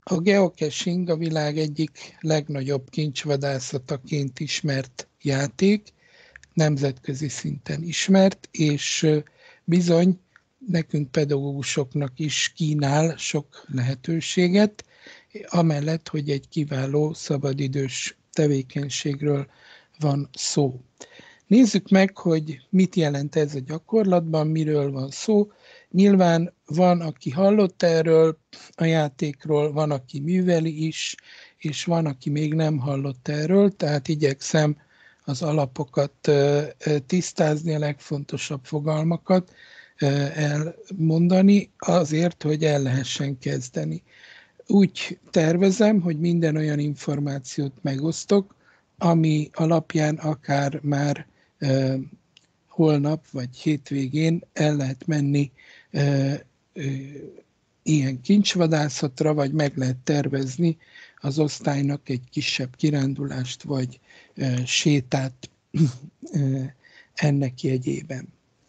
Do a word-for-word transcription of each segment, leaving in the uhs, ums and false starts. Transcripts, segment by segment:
A geocaching a világ egyik legnagyobb kincsvadászataként ismert játék, nemzetközi szinten ismert, és bizony nekünk pedagógusoknak is kínál sok lehetőséget, amellett, hogy egy kiváló szabadidős tevékenységről van szó. Nézzük meg, hogy mit jelent ez a gyakorlatban, miről van szó. Nyilván van, aki hallott erről a játékról, van, aki műveli is, és van, aki még nem hallott erről, tehát igyekszem az alapokat tisztázni, a legfontosabb fogalmakat elmondani azért, hogy el lehessen kezdeni. Úgy tervezem, hogy minden olyan információt megosztok, ami alapján akár már uh, holnap vagy hétvégén el lehet menni uh, uh, ilyen kincsvadászatra, vagy meg lehet tervezni az osztálynak egy kisebb kirándulást, vagy uh, sétát uh, ennek jegyében.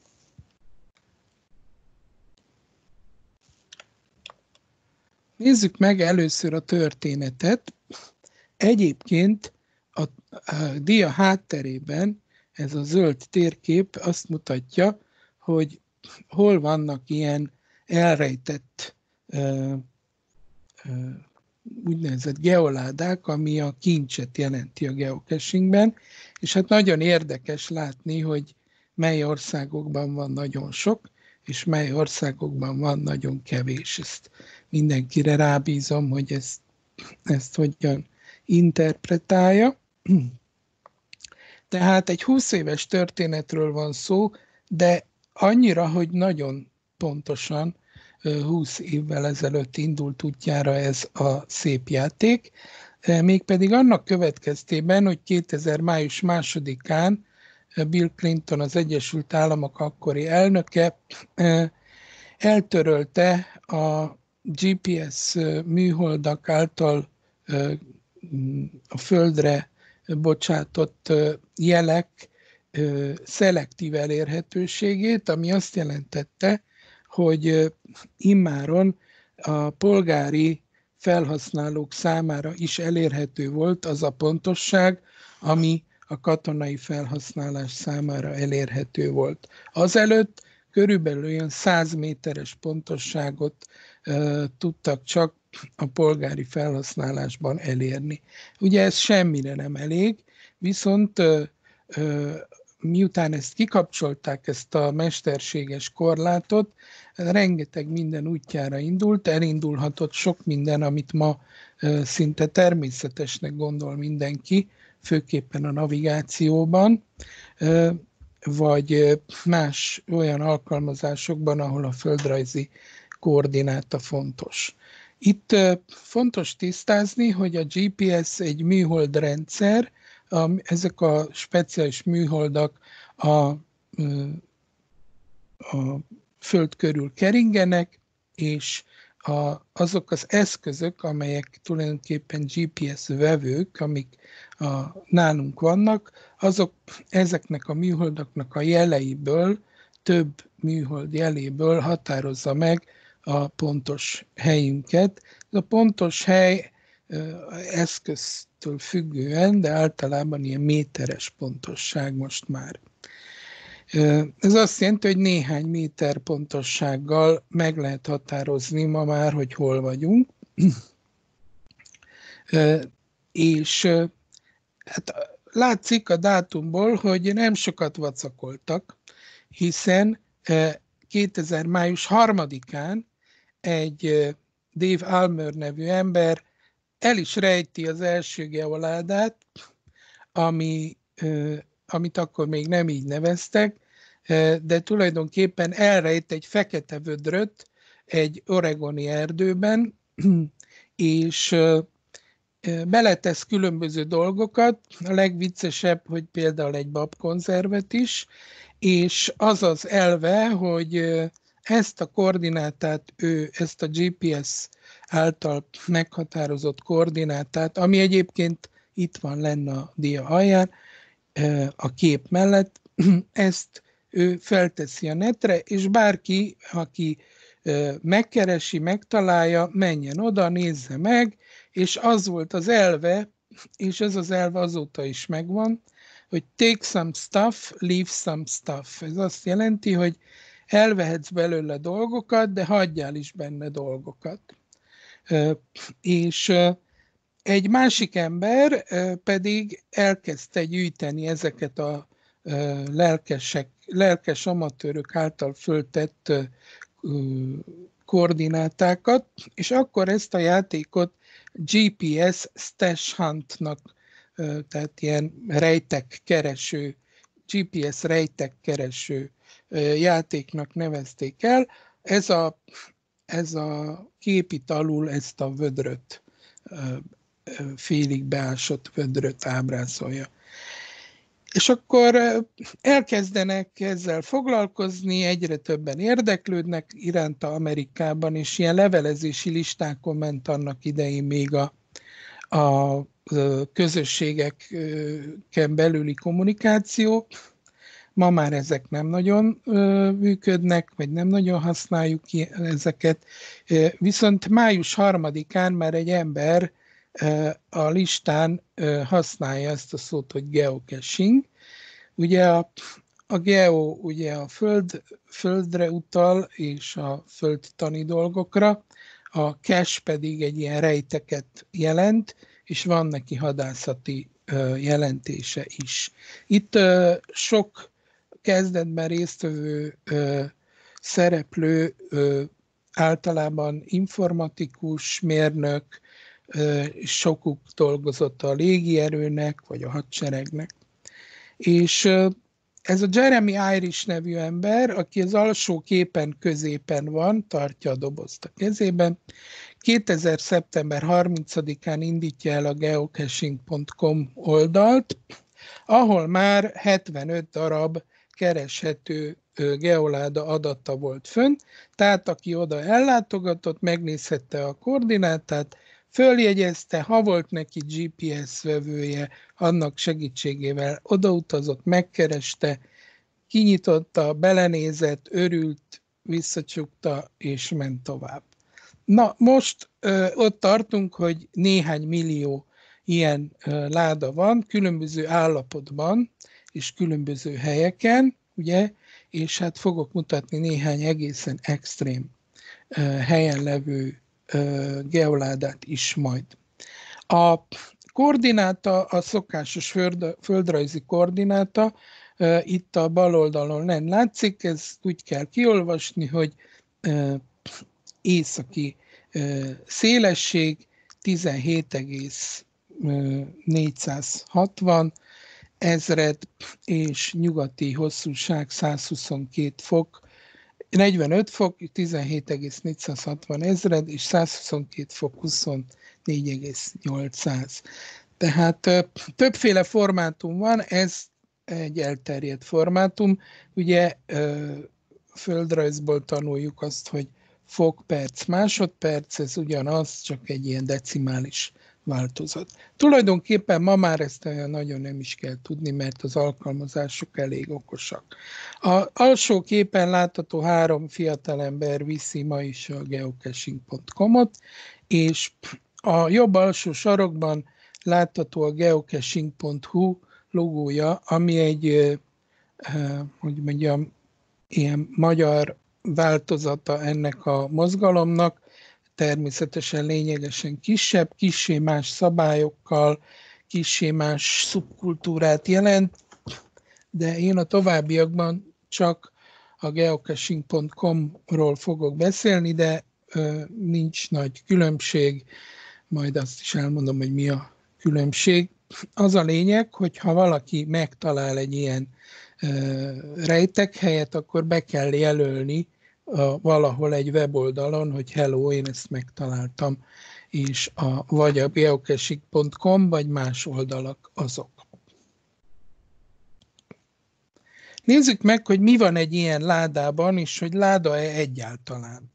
Nézzük meg először a történetet. Egyébként a, a dia hátterében ez a zöld térkép azt mutatja, hogy hol vannak ilyen elrejtett ö, ö, úgynevezett geoládák, ami a kincset jelenti a geocachingben, és hát nagyon érdekes látni, hogy mely országokban van nagyon sok, és mely országokban van nagyon kevés. Ezt mindenkire rábízom, hogy ezt, ezt hogyan interpretálja. Tehát egy húsz éves történetről van szó, de annyira, hogy nagyon pontosan húsz évvel ezelőtt indult útjára ez a szép játék, mégpedig annak következtében, hogy kétezer május másodikán Bill Clinton, az Egyesült Államok akkori elnöke eltörölte a gé pé es műholdak által a földre bocsátott jelek szelektív elérhetőségét, ami azt jelentette, hogy immáron a polgári felhasználók számára is elérhető volt az a pontosság, ami a katonai felhasználás számára elérhető volt. Azelőtt körülbelül olyan száz méteres pontosságot uh, tudtak csak a polgári felhasználásban elérni. Ugye ez semmire nem elég, viszont uh, uh, miután ezt kikapcsolták, ezt a mesterséges korlátot, rengeteg minden útjára indult, elindulhatott sok minden, amit ma uh, szinte természetesnek gondol mindenki, főképpen a navigációban, uh, vagy más olyan alkalmazásokban, ahol a földrajzi koordináta fontos. Itt fontos tisztázni, hogy a gé pé es egy műholdrendszer, ezek a speciális műholdak a, a föld körül keringenek, és a, azok az eszközök, amelyek tulajdonképpen gé pé es vevők, amik a, nálunk vannak, azok ezeknek a műholdaknak a jeleiből, több műhold jeléből határozza meg a pontos helyünket. Ez a pontos hely eszköztől függően, de általában ilyen méteres pontosság most már. Ez azt jelenti, hogy néhány méter pontossággal meg lehet határozni ma már, hogy hol vagyunk. És hát látszik a dátumból, hogy nem sokat vacakoltak, hiszen kétezer május harmadikán egy Dave Almer nevű ember el is rejti az első geoládát, ami, amit akkor még nem így neveztek, de tulajdonképpen elrejt egy fekete vödröt egy oregoni erdőben, és beletesz különböző dolgokat, a legviccesebb, hogy például egy babkonzervet is, és az az elve, hogy ezt a koordinátát, ő ezt a gé pé es által meghatározott koordinátát, ami egyébként itt van lenne a dia alján, a kép mellett, ezt ő felteszi a netre, és bárki, aki megkeresi, megtalálja, menjen oda, nézze meg, és az volt az elve, és ez az elve azóta is megvan, hogy take some stuff, leave some stuff. Ez azt jelenti, hogy elvehetsz belőle dolgokat, de hagyjál is benne dolgokat. És egy másik ember pedig elkezdte gyűjteni ezeket a lelkesek, lelkes amatőrök által föltett koordinátákat, és akkor ezt a játékot gé pé es Stash Huntnak, tehát ilyen rejtek kereső, gé pé es rejtek kereső játéknak nevezték el. Ez a, ez a kép itt alul ezt a vödröt, félig beásott vödröt ábrázolja. És akkor elkezdenek ezzel foglalkozni, egyre többen érdeklődnek iránta Amerikában, és ilyen levelezési listákon ment annak idején még a, a közösségeken belüli kommunikáció. Ma már ezek nem nagyon működnek, vagy nem nagyon használjuk ki ezeket. Viszont május harmadikán már egy ember a listán használja ezt a szót, hogy geocaching. Ugye a, a geo ugye a föld, földre utal, és a földtani dolgokra, a cache pedig egy ilyen rejteket jelent, és van neki hadászati jelentése is. Itt sok kezdetben résztvevő szereplő általában informatikus, mérnök, sokuk dolgozott a légierőnek, vagy a hadseregnek. És ez a Jeremy Irish nevű ember, aki az alsó képen középen van, tartja a dobozt a kezében, kétezer. szeptember harmincadikán indítja el a geocaching pont com oldalt, ahol már hetvenöt darab kereshető geoláda adata volt fönn, tehát aki oda ellátogatott, megnézhette a koordinátát, följegyezte, ha volt neki gé pé es vevője, annak segítségével odautazott, megkereste, kinyitotta, belenézett, örült, visszacsukta, és ment tovább. Na, most ö, ott tartunk, hogy néhány millió ilyen ö, láda van, különböző állapotban, és különböző helyeken, ugye, és hát fogok mutatni néhány egészen extrém ö, helyen levő geoládát is majd. A koordináta, a szokásos föld, földrajzi koordináta, itt a bal oldalon nem látszik, ez úgy kell kiolvasni, hogy északi szélesség tizenhét egész négyszázhatvan ezred, és nyugati hosszúság százhuszonkettő fok, negyvenöt fok, tizenhét egész négyszázhatvan ezred, és százhuszonkettő fok, huszonnégy egész nyolcszáz. Tehát többféle formátum van, ez egy elterjedt formátum. Ugye földrajzból tanuljuk azt, hogy fok, perc, másodperc, ez ugyanaz, csak egy ilyen decimális változat. Tulajdonképpen ma már ezt nagyon nem is kell tudni, mert az alkalmazások elég okosak. Az alsó képen látható három fiatalember viszi ma is a geocaching pont com-ot, és a jobb alsó sarokban látható a geocaching pont hu logója, ami egy, hogy mondjam, ilyen magyar változata ennek a mozgalomnak, természetesen lényegesen kisebb, kissé más szabályokkal, kissé más szubkultúrát jelent, de én a továbbiakban csak a geocaching pont com-ról fogok beszélni, de ö, nincs nagy különbség, majd azt is elmondom, hogy mi a különbség. Az a lényeg, hogy ha valaki megtalál egy ilyen ö, rejtekhelyet, akkor be kell jelölni a, valahol egy weboldalon, hogy hello, én ezt megtaláltam, és a, vagy a geocaching pont com, vagy más oldalak azok. Nézzük meg, hogy mi van egy ilyen ládában, és hogy láda-e egyáltalán.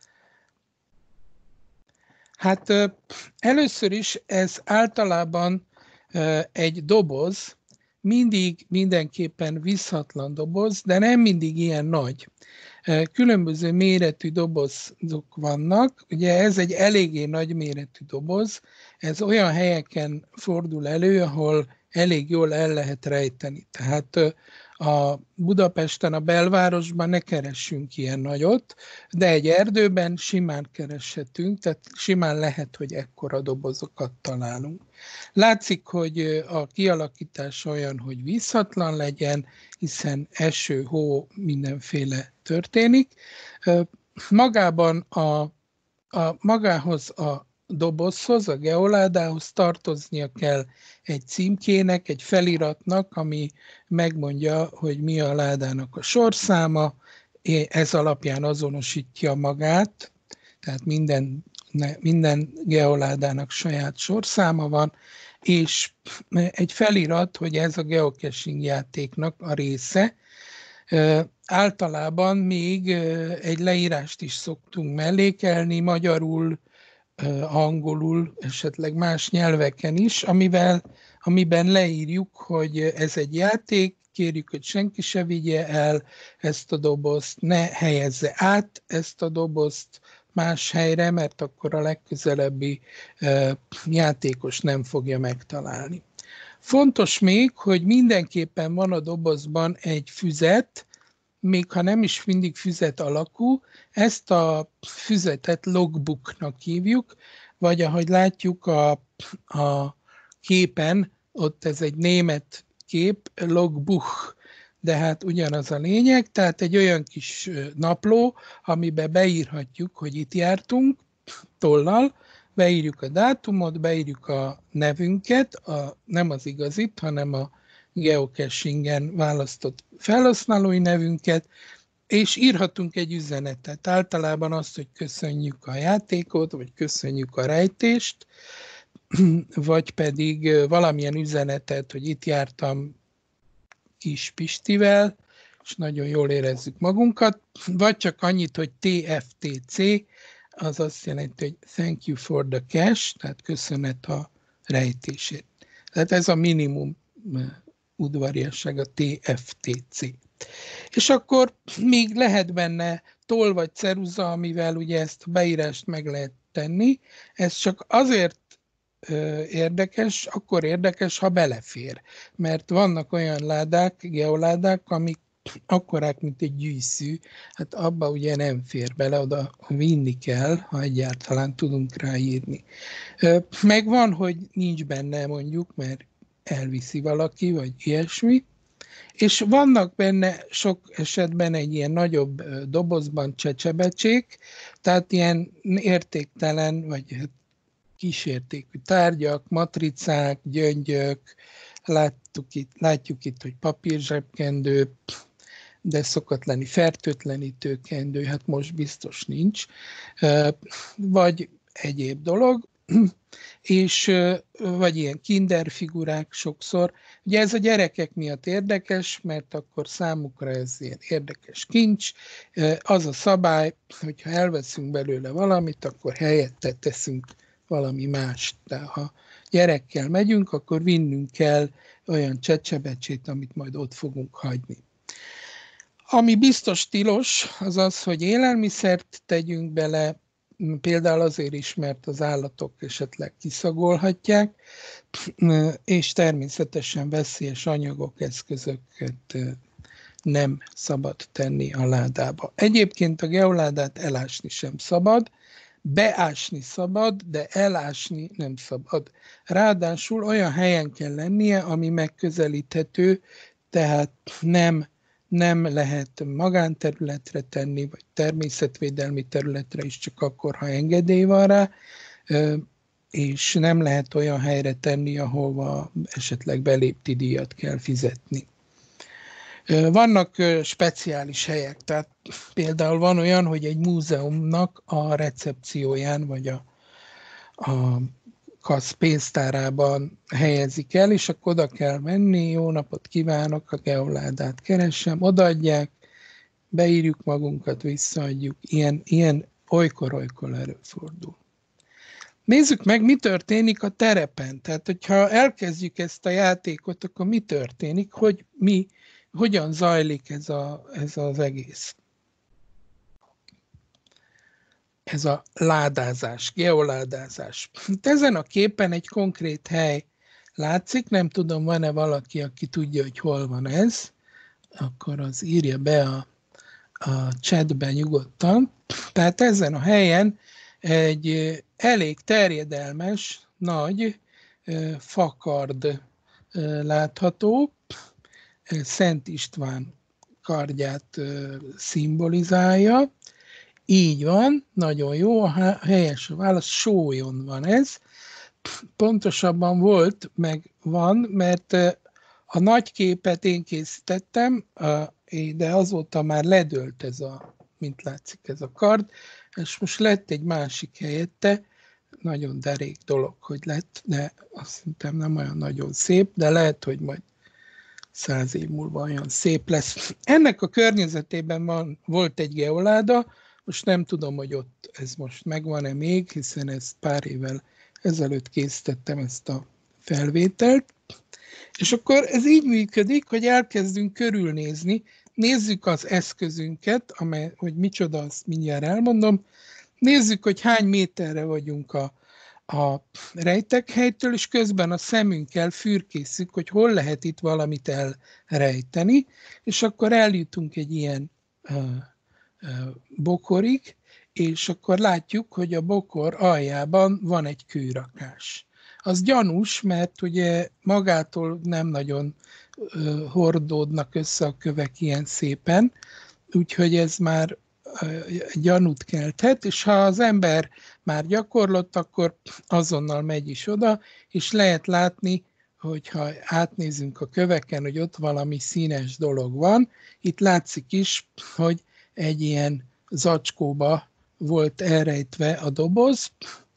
Hát először is ez általában egy doboz, mindig mindenképpen vízhatlan doboz, de nem mindig ilyen nagy. Különböző méretű dobozok vannak, ugye ez egy eléggé nagy méretű doboz, ez olyan helyeken fordul elő, ahol elég jól el lehet rejteni. Tehát a Budapesten, a belvárosban ne keressünk ilyen nagyot, de egy erdőben simán kereshetünk, tehát simán lehet, hogy ekkora dobozokat találunk. Látszik, hogy a kialakítás olyan, hogy vízhatlan legyen, hiszen eső, hó, mindenféle történik. Magában a, a, magához a dobozhoz, a geoládához tartoznia kell egy címkének, egy feliratnak, ami megmondja, hogy mi a ládának a sorszáma, ez alapján azonosítja magát, tehát minden, minden geoládának saját sorszáma van, és egy felirat, hogy ez a geocaching játéknak a része. Általában még egy leírást is szoktunk mellékelni, magyarul, angolul, esetleg más nyelveken is, amivel, amiben leírjuk, hogy ez egy játék, kérjük, hogy senki se vigye el ezt a dobozt, ne helyezze át ezt a dobozt más helyre, mert akkor a legközelebbi játékos nem fogja megtalálni. Fontos még, hogy mindenképpen van a dobozban egy füzet, még ha nem is mindig füzet alakú, ezt a füzetet logbooknak hívjuk, vagy ahogy látjuk a, a képen, ott ez egy német kép, logbuch, de hát ugyanaz a lényeg, tehát egy olyan kis napló, amiben beírhatjuk, hogy itt jártunk tollal, beírjuk a dátumot, beírjuk a nevünket, a, nem az igazit, hanem a geocachingen választott felhasználói nevünket, és írhatunk egy üzenetet. Általában azt, hogy köszönjük a játékot, vagy köszönjük a rejtést, vagy pedig valamilyen üzenetet, hogy itt jártam Kis Pistivel, és nagyon jól érezzük magunkat, vagy csak annyit, hogy té ef té cé, az azt jelenti, hogy thank you for the cache, tehát köszönet a rejtését. Tehát ez a minimum udvariasság, a té ef té cé. És akkor még lehet benne toll vagy ceruza, amivel ugye ezt a beírást meg lehet tenni. Ez csak azért érdekes, akkor érdekes, ha belefér. Mert vannak olyan ládák, geoládák, amik akkorák, mint egy gyűjszű, hát abba ugye nem fér bele, oda vinni kell, ha egyáltalán tudunk ráírni. Megvan, hogy nincs benne mondjuk, mert elviszi valaki, vagy ilyesmi, és vannak benne sok esetben egy ilyen nagyobb dobozban csecsebecsék, tehát ilyen értéktelen, vagy kísértékű tárgyak, matricák, gyöngyök, látjuk itt, látjuk itt, hogy papírzsebkendő, de szokott lenni fertőtlenítőkendő, hát most biztos nincs, vagy egyéb dolog, és vagy ilyen kinder figurák sokszor. Ugye ez a gyerekek miatt érdekes, mert akkor számukra ez ilyen érdekes kincs. Az a szabály, hogyha elveszünk belőle valamit, akkor helyette teszünk valami mást. De ha gyerekkel megyünk, akkor vinnünk kell olyan csecsebecsét, amit majd ott fogunk hagyni. Ami biztos tilos, az az, hogy élelmiszert tegyünk bele, például azért is, mert az állatok esetleg kiszagolhatják, és természetesen veszélyes anyagok, eszközöket nem szabad tenni a ládába. Egyébként a geoládát elásni sem szabad, beásni szabad, de elásni nem szabad. Ráadásul olyan helyen kell lennie, ami megközelíthető, tehát nem nem lehet magánterületre tenni, vagy természetvédelmi területre is csak akkor, ha engedély van rá, és nem lehet olyan helyre tenni, ahova esetleg belépti díjat kell fizetni. Vannak speciális helyek, tehát például van olyan, hogy egy múzeumnak a recepcióján, vagy a, a kasz pénztárában helyezik el, és akkor oda kell menni, jó napot kívánok, a geoládát keresem, odaadják, beírjuk magunkat, visszaadjuk, ilyen, ilyen olykor-olykor előfordul. Nézzük meg, mi történik a terepen. Tehát, hogyha elkezdjük ezt a játékot, akkor mi történik, hogy mi, hogyan zajlik ez, a, ez az egész. Ez a ládázás, geoládázás. Itt ezen a képen egy konkrét hely látszik, nem tudom, van-e valaki, aki tudja, hogy hol van ez, akkor az írja be a, a chatben nyugodtan. Tehát ezen a helyen egy elég terjedelmes, nagy fakard látható, Szent István kardját szimbolizálja. Így van, nagyon jó, a helyes a válasz, Sólyon van ez. Pontosabban volt, meg van, mert a nagy képet én készítettem, de azóta már ledőlt ez a, mint látszik, ez a kard, és most lett egy másik helyette, nagyon derék dolog, hogy lett, de azt hiszem nem olyan nagyon szép, de lehet, hogy majd száz év múlva olyan szép lesz. Ennek a környezetében van, volt egy geoláda, most nem tudom, hogy ott ez most megvan-e még, hiszen ezt pár évvel ezelőtt készítettem ezt a felvételt. És akkor ez így működik, hogy elkezdünk körülnézni, nézzük az eszközünket, amely, hogy micsoda, azt mindjárt elmondom, nézzük, hogy hány méterre vagyunk a, a rejtekhelytől, és közben a szemünkkel fürkészük, hogy hol lehet itt valamit elrejteni, és akkor eljutunk egy ilyen uh, uh, bokorig, és akkor látjuk, hogy a bokor aljában van egy kőrakás. Az gyanús, mert ugye magától nem nagyon uh, hordódnak össze a kövek ilyen szépen, úgyhogy ez már uh, gyanút kelthet, és ha az ember már gyakorlott, akkor azonnal megy is oda, és lehet látni, hogyha átnézünk a köveken, hogy ott valami színes dolog van. Itt látszik is, hogy egy ilyen zacskóba volt elrejtve a doboz,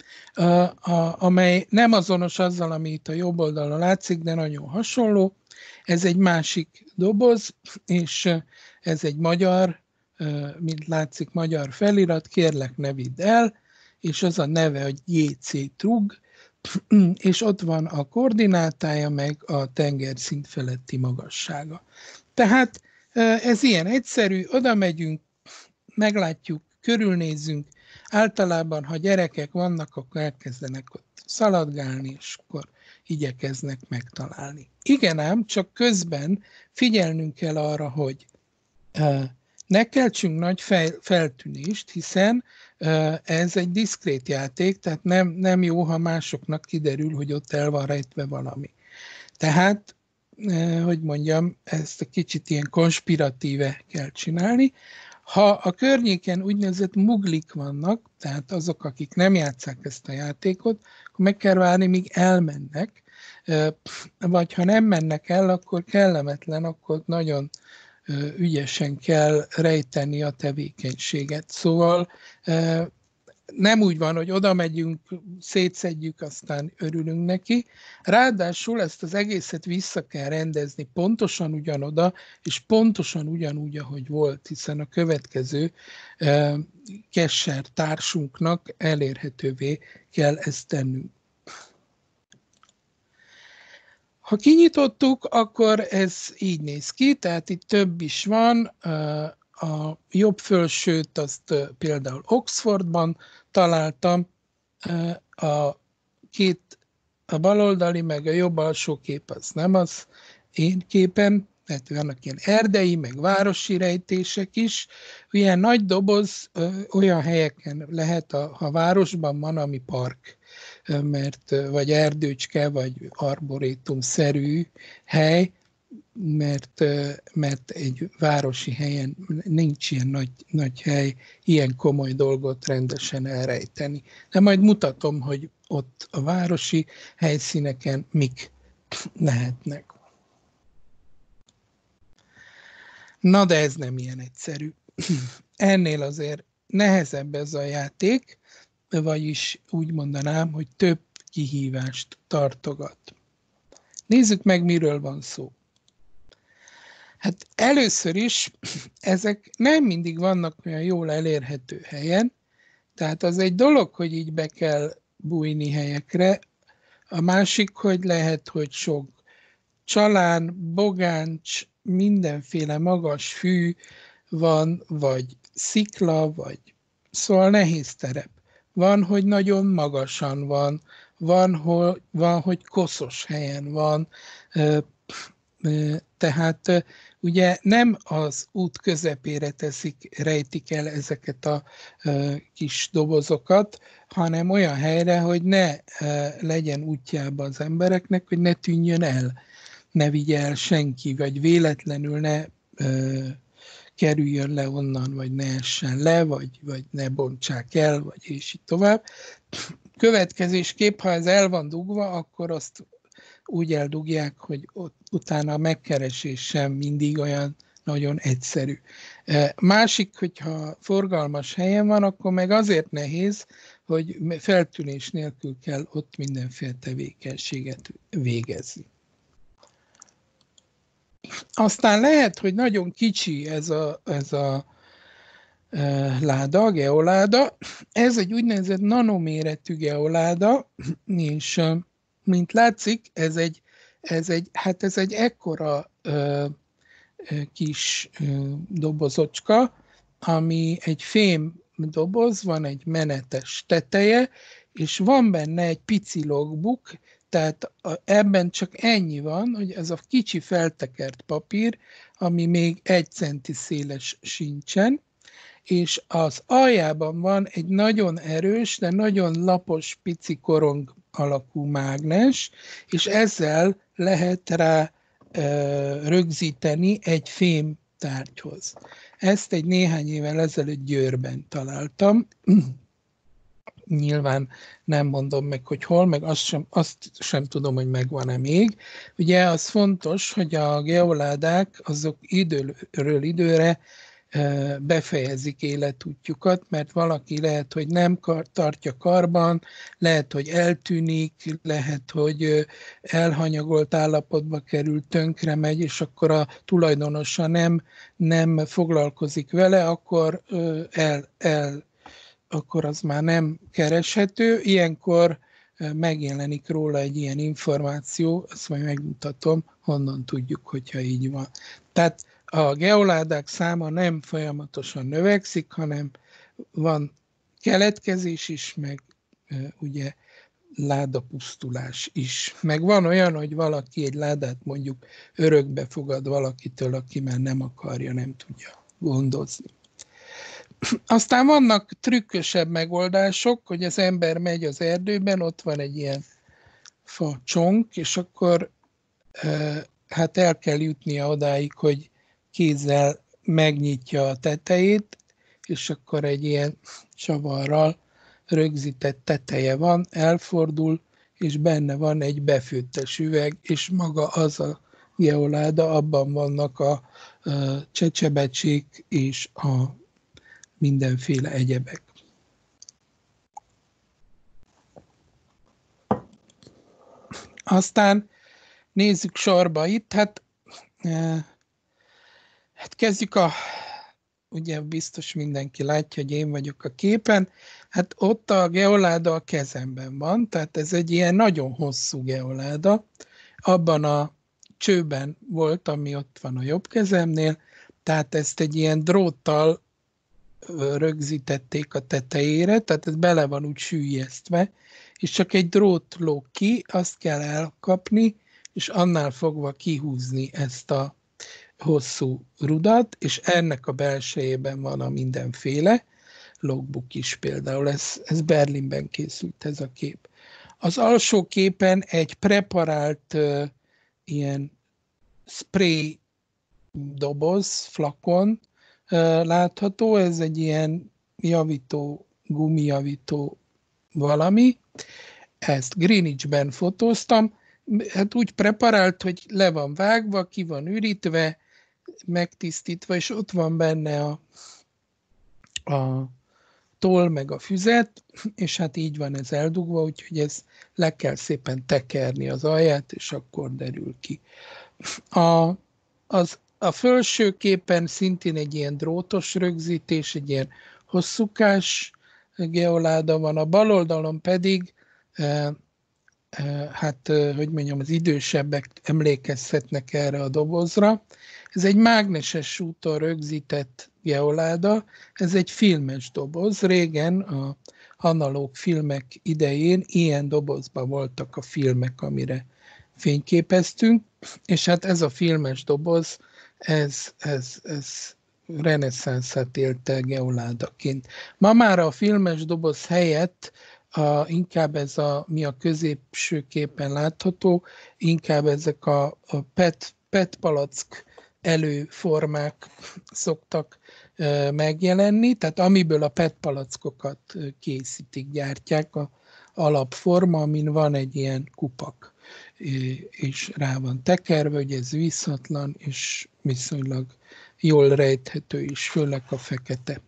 amely nem azonos azzal, ami itt a jobb oldalon látszik, de nagyon hasonló. Ez egy másik doboz, és ez egy magyar, mint látszik, magyar felirat, kérlek ne vidd el, és az a neve, hogy jé cé Trug, és ott van a koordinátája, meg a tengerszint feletti magassága. Tehát ez ilyen egyszerű, oda megyünk, meglátjuk, körülnézzünk, általában, ha gyerekek vannak, akkor elkezdenek ott szaladgálni, és akkor igyekeznek megtalálni. Igen ám, csak közben figyelnünk kell arra, hogy ne keltsünk nagy feltűnést, hiszen ez egy diszkrét játék, tehát nem, nem jó, ha másoknak kiderül, hogy ott el van rejtve valami. Tehát, hogy mondjam, ezt egy kicsit ilyen konspiratíve kell csinálni. Ha a környéken úgynevezett muglik vannak, tehát azok, akik nem játsszák ezt a játékot, akkor meg kell várni, míg elmennek, vagy ha nem mennek el, akkor kellemetlen, akkor nagyon ügyesen kell rejteni a tevékenységet. Szóval nem úgy van, hogy oda megyünk, szétszedjük, aztán örülünk neki. Ráadásul ezt az egészet vissza kell rendezni pontosan ugyanoda, és pontosan ugyanúgy, ahogy volt, hiszen a következő kesser társunknak elérhetővé kell ezt tennünk. Ha kinyitottuk, akkor ez így néz ki, tehát itt több is van. A jobb fölsőt azt például Oxfordban találtam, a két, a baloldali meg a jobb alsó kép az nem az én képem, tehát vannak ilyen erdei, meg városi rejtések is. Ilyen nagy doboz olyan helyeken lehet, ha városban van, ami park, mert, vagy erdőcske, vagy arborétum-szerű hely, mert, mert egy városi helyen nincs ilyen nagy, nagy hely, ilyen komoly dolgot rendesen elrejteni. De majd mutatom, hogy ott a városi helyszíneken mik lehetnek. Na de ez nem ilyen egyszerű. Ennél azért nehezebb ez a játék, vagyis úgy mondanám, hogy több kihívást tartogat. Nézzük meg, miről van szó. Hát először is ezek nem mindig vannak olyan jól elérhető helyen, tehát az egy dolog, hogy így be kell bújni helyekre. A másik, hogy lehet, hogy sok csalán, bogáncs, mindenféle magas fű van, vagy szikla, vagy szóval nehéz terep. Van, hogy nagyon magasan van, van, hogy, van, hogy koszos helyen van, tehát ugye nem az út közepére teszik, rejtik el ezeket a kis dobozokat, hanem olyan helyre, hogy ne legyen útjában az embereknek, hogy ne tűnjön el, ne vigye el senki, vagy véletlenül ne kerüljön le onnan, vagy ne essen le, vagy, vagy ne bontsák el, vagy és így tovább. Következésképp, ha ez el van dugva, akkor azt úgy eldugják, hogy ott, utána a megkeresés sem mindig olyan nagyon egyszerű. Másik, hogyha forgalmas helyen van, akkor meg azért nehéz, hogy feltűnés nélkül kell ott mindenféle tevékenységet végezni. Aztán lehet, hogy nagyon kicsi ez a, ez a e, láda, a geoláda. Ez egy úgynevezett nanoméretű geoláda, és mint látszik, ez egy, ez egy, hát ez egy ekkora e, e, kis e, dobozocska, ami egy fém doboz, van egy menetes teteje, és van benne egy pici logbook, tehát ebben csak ennyi van, hogy ez a kicsi feltekert papír, ami még egy centi széles sincsen, és az aljában van egy nagyon erős, de nagyon lapos, pici korong alakú mágnes, és ezzel lehet rá e, rögzíteni egy fém tárgyhoz. Ezt egy néhány évvel ezelőtt Győrben találtam. Nyilván nem mondom meg, hogy hol, meg azt sem, azt sem tudom, hogy megvan-e még. Ugye az fontos, hogy a geoládák azok időről időre befejezik életútjukat, mert valaki lehet, hogy nem tartja karban, lehet, hogy eltűnik, lehet, hogy elhanyagolt állapotba kerül, tönkre megy, és akkor a tulajdonosa nem, nem foglalkozik vele, akkor el, el akkor az már nem kereshető. Ilyenkor megjelenik róla egy ilyen információ, azt majd megmutatom, honnan tudjuk, hogyha így van. Tehát a geoládák száma nem folyamatosan növekszik, hanem van keletkezés is, meg ugye ládapusztulás is. Meg van olyan, hogy valaki egy ládát mondjuk örökbe fogad valakitől, aki már nem akarja, nem tudja gondozni. Aztán vannak trükkösebb megoldások, hogy az ember megy az erdőben, ott van egy ilyen fa csonk, és akkor hát el kell jutnia odáig, hogy kézzel megnyitja a tetejét, és akkor egy ilyen csavarral rögzített teteje van, elfordul, és benne van egy befőttes üveg, és maga az a geoláda, abban vannak a csecsebecsék és a mindenféle egyebek. Aztán nézzük sorba itt, hát, eh, hát kezdjük a, ugye biztos mindenki látja, hogy én vagyok a képen, hát ott a geoláda a kezemben van, tehát ez egy ilyen nagyon hosszú geoláda, abban a csőben volt, ami ott van a jobb kezemnél, tehát ezt egy ilyen dróttal rögzítették a tetejére, tehát ez bele van úgy süllyesztve, és csak egy drót lóg ki, azt kell elkapni, és annál fogva kihúzni ezt a hosszú rudat, és ennek a belsejében van a mindenféle logbook is például. Ez, ez Berlinben készült ez a kép. Az alsó képen egy preparált uh, ilyen spray doboz, flakon, látható, ez egy ilyen javító, gumijavító valami. Ezt Greenwichben fotóztam, hát úgy preparált, hogy le van vágva, ki van ürítve, megtisztítva, és ott van benne a, a toll meg a füzet, és hát így van ez eldugva, úgyhogy ez le kell szépen tekerni az alját, és akkor derül ki. A, az A felső képen szintén egy ilyen drótos rögzítés, egy ilyen hosszúkás geoláda van, a bal oldalon pedig hát, hogy mondjam, az idősebbek emlékezhetnek erre a dobozra. Ez egy mágneses úton rögzített geoláda, ez egy filmes doboz. Régen a analóg filmek idején ilyen dobozban voltak a filmek, amire fényképeztünk, és hát ez a filmes doboz, ez, ez, ez reneszánszát élte geoládaként. Ma már a filmes doboz helyett a, inkább ez a, mi a középső képen látható, inkább ezek a, a PET, PET palack előformák szoktak e, megjelenni, tehát amiből a PET palackokat készítik, gyártják, a alapforma, amin van egy ilyen kupak, és rá van tekerve, hogy ez visszatlan, és viszonylag jól rejthető is, főleg a fekete.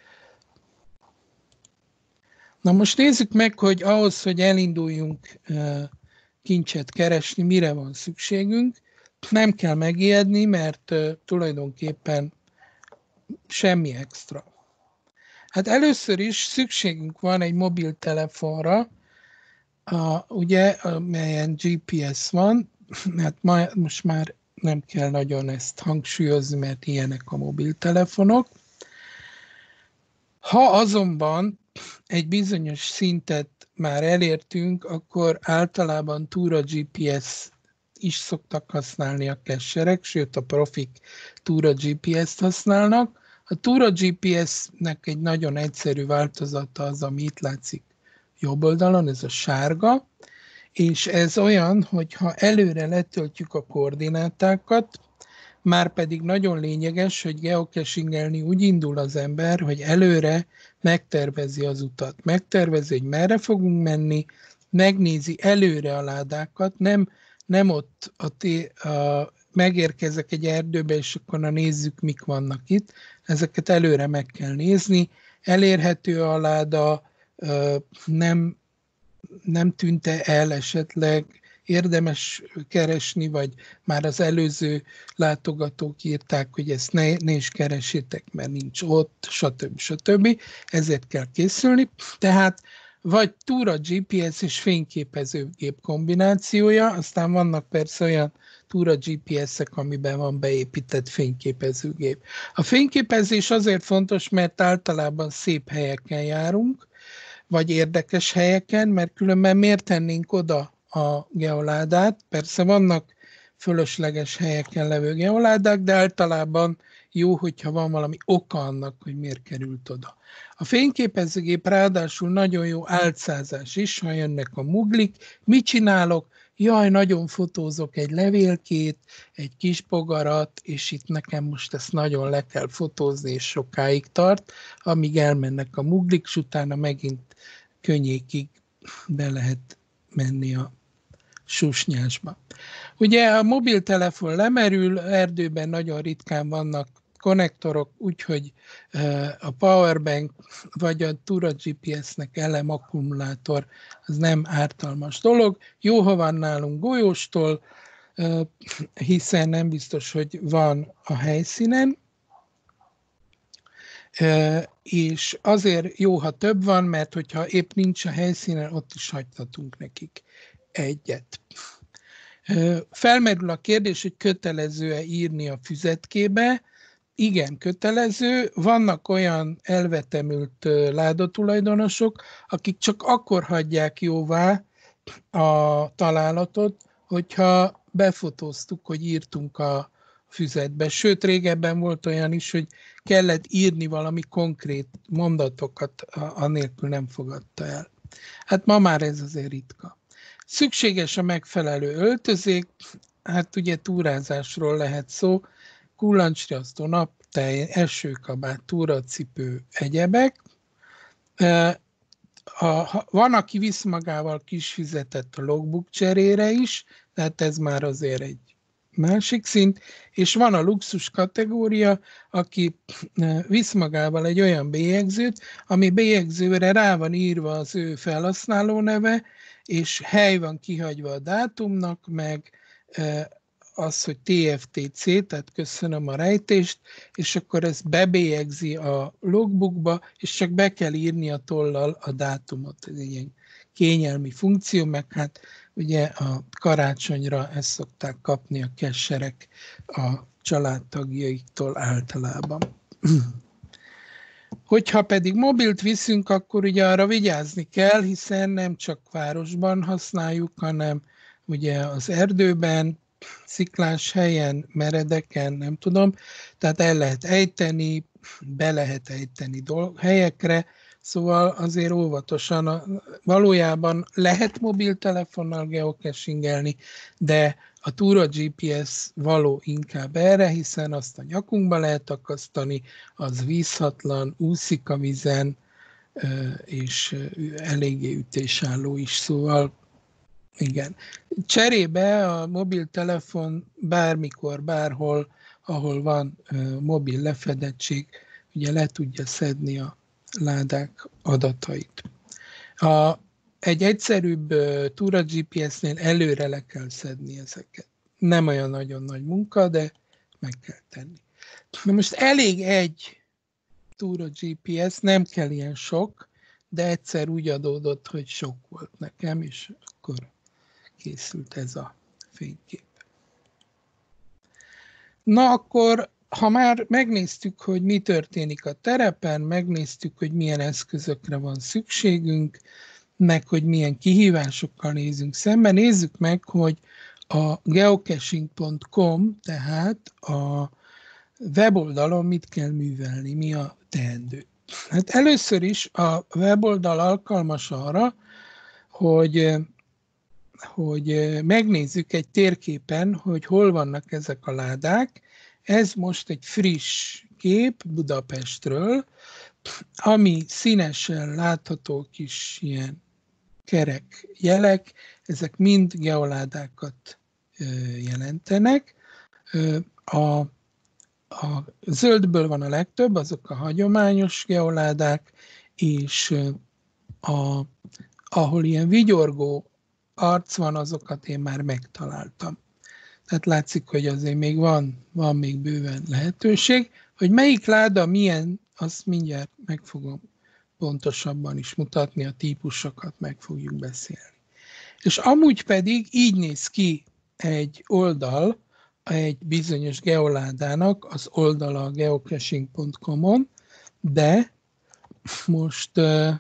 Na most nézzük meg, hogy ahhoz, hogy elinduljunk kincset keresni, mire van szükségünk. Nem kell megijedni, mert tulajdonképpen semmi extra. Hát először is szükségünk van egy mobiltelefonra, a, ugye, amelyen gé pé es van, hát ma, most már nem kell nagyon ezt hangsúlyozni, mert ilyenek a mobiltelefonok. Ha azonban egy bizonyos szintet már elértünk, akkor általában túra gé pé es is szoktak használni a cacherek, sőt a profik túra gé pé es-t használnak. A túra gé pé es-nek egy nagyon egyszerű változata az, ami itt látszik jobb oldalon, ez a sárga, és ez olyan, hogy ha előre letöltjük a koordinátákat, már pedig nagyon lényeges, hogy geocachingelni úgy indul az ember, hogy előre megtervezi az utat. Megtervezi, hogy merre fogunk menni, megnézi előre a ládákat, nem, nem ott a té, a, megérkezek egy erdőbe, és akkor na nézzük, mik vannak itt. Ezeket előre meg kell nézni. Elérhető a láda, nem, nem tűnt-e el esetleg, érdemes keresni, vagy már az előző látogatók írták, hogy ezt ne, ne is keresétek, mert nincs ott, stb. stb. Ezért kell készülni. Tehát vagy túra gé pé es és fényképezőgép kombinációja, aztán vannak persze olyan túra gé pé es-ek, amiben van beépített fényképezőgép. A fényképezés azért fontos, mert általában szép helyeken járunk, vagy érdekes helyeken, mert különben miért tennénk oda a geoládát? Persze vannak fölösleges helyeken levő geoládák, de általában jó, hogyha van valami oka annak, hogy miért került oda. A fényképezőgép ráadásul nagyon jó álcázás is, ha jönnek a muglik. Mit csinálok? Jaj, nagyon fotózok egy levélkét, egy kis bogarat, és itt nekem most ezt nagyon le kell fotózni, és sokáig tart, amíg elmennek a muglik, és utána megint könnyékig be lehet menni a susnyásba. Ugye a mobiltelefon lemerül, erdőben nagyon ritkán vannak konnektorok, úgyhogy a powerbank vagy a túra gé pé es-nek elem akkumulátor az nem ártalmas dolog. Jó, ha van nálunk golyóstól, hiszen nem biztos, hogy van a helyszínen, és azért jó, ha több van, mert hogyha épp nincs a helyszínen, ott is hagyhatunk nekik egyet. Felmerül a kérdés, hogy kötelező-e írni a füzetkébe. Igen, kötelező. Vannak olyan elvetemült ládatulajdonosok, akik csak akkor hagyják jóvá a találatot, hogyha befotóztuk, hogy írtunk a füzetbe. Sőt, régebben volt olyan is, hogy kellett írni valami konkrét mondatokat, anélkül nem fogadta el. Hát ma már ez azért ritka. Szükséges a megfelelő öltözék, hát ugye túrázásról lehet szó, kullancsriasztó, naptej, esőkabát, túracipő, egyebek. A, van, aki visz magával kis füzetet a logbook cserére is, tehát ez már azért egy másik szint, és van a luxus kategória, aki visz magával egy olyan bélyegzőt, ami bélyegzőre rá van írva az ő felhasználó neve, és hely van kihagyva a dátumnak, meg az, hogy té ef té cé, tehát köszönöm a rejtést, és akkor ezt bebélyegzi a logbookba, és csak be kell írni a tollal a dátumot. Ez ilyen kényelmi funkció, meg hát ugye a karácsonyra ezt szokták kapni a kesserek a családtagjaiktól általában. Hogyha pedig mobilt viszünk, akkor ugye arra vigyázni kell, hiszen nem csak városban használjuk, hanem ugye az erdőben, sziklás helyen, meredeken, nem tudom, tehát el lehet ejteni, be lehet ejteni dolg, helyekre, szóval azért óvatosan, valójában lehet mobiltelefonnal geocachingelni, de a túra gé pé es való inkább erre, hiszen azt a nyakunkba lehet akasztani, az vízhatlan, úszik a vízen, és eléggé ütésálló is, szóval igen. Cserébe a mobiltelefon bármikor, bárhol, ahol van mobil lefedettség, ugye le tudja szedni a ládák adatait. A, egy egyszerűbb túra gé pé es-nél előre le kell szedni ezeket. Nem olyan nagyon nagy munka, de meg kell tenni. Na most elég egy túra gé pé es, nem kell ilyen sok, de egyszer úgy adódott, hogy sok volt nekem, és akkor készült ez a fénykép. Na akkor, ha már megnéztük, hogy mi történik a terepen, megnéztük, hogy milyen eszközökre van szükségünk, meg hogy milyen kihívásokkal nézünk szembe, nézzük meg, hogy a geocaching pont com, tehát a weboldalon mit kell művelni, mi a teendő. Hát először is a weboldal alkalmas arra, hogy hogy megnézzük egy térképen, hogy hol vannak ezek a ládák. Ez most egy friss kép Budapestről, ami színesen látható kis ilyen kerek jelek, ezek mind geoládákat jelentenek. A, a zöldből van a legtöbb, azok a hagyományos geoládák, és a, ahol ilyen vigyorgó arc van, azokat én már megtaláltam. Tehát látszik, hogy azért még van, van még bőven lehetőség. Hogy melyik láda milyen, azt mindjárt meg fogom pontosabban is mutatni, a típusokat meg fogjuk beszélni. És amúgy pedig így néz ki egy oldal, egy bizonyos geoládának az oldala a geocaching pont com-on, de most uh,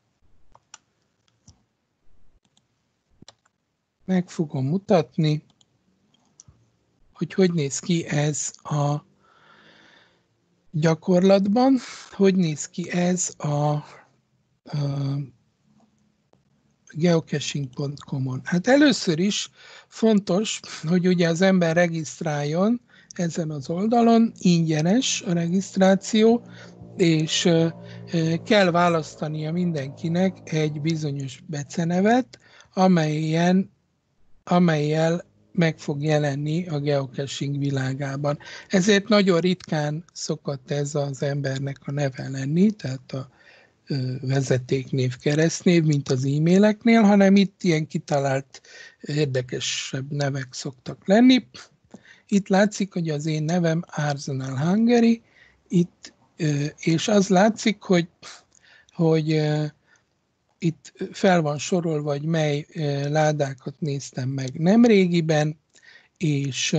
meg fogom mutatni, hogy hogy néz ki ez a gyakorlatban, hogy néz ki ez a, a geocaching pont com-on. Hát először is fontos, hogy ugye az ember regisztráljon ezen az oldalon, ingyenes a regisztráció, és kell választania mindenkinek egy bizonyos becenevet, amelyen, amellyel meg fog jelenni a geocaching világában. Ezért nagyon ritkán szokott ez az embernek a neve lenni, tehát a vezetéknév, keresztnév, mint az e-maileknél, hanem itt ilyen kitalált érdekesebb nevek szoktak lenni. Itt látszik, hogy az én nevem Arsenal Hungary, itt, és az látszik, hogy, hogy itt fel van sorolva, hogy mely ládákat néztem meg nemrégiben, és,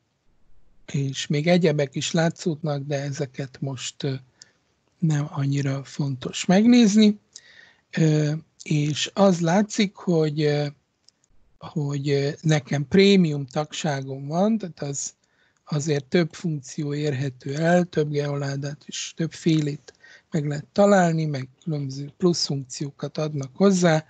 és még egyebek is látszódnak, de ezeket most nem annyira fontos megnézni. És az látszik, hogy, hogy nekem prémium tagságom van, tehát az azért több funkció érhető el, több geoládát és többfélét meg lehet találni, meg különböző plusz funkciókat adnak hozzá,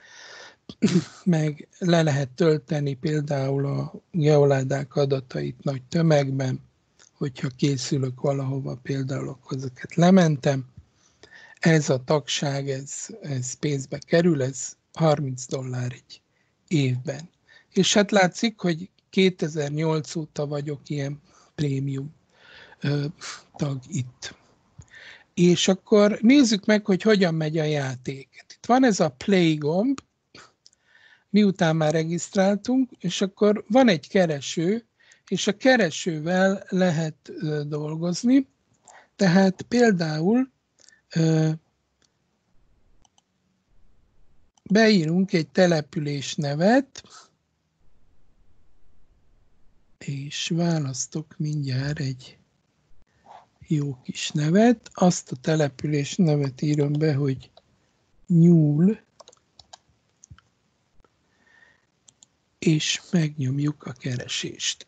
meg le lehet tölteni például a geoládák adatait nagy tömegben, hogyha készülök valahova, például akkor ezeket lementem. Ez a tagság, ez, ez pénzbe kerül, ez harminc dollár egy évben. És hát látszik, hogy kétezer-nyolc óta vagyok ilyen prémium ö, tag itt. És akkor nézzük meg, hogy hogyan megy a játék. Itt van ez a play gomb, miután már regisztráltunk, és akkor van egy kereső, és a keresővel lehet ö, dolgozni. Tehát például ö, beírunk egy település nevet, és választok mindjárt egy jó kis nevet. Azt a település nevet írom be, hogy Nyúl, és megnyomjuk a keresést.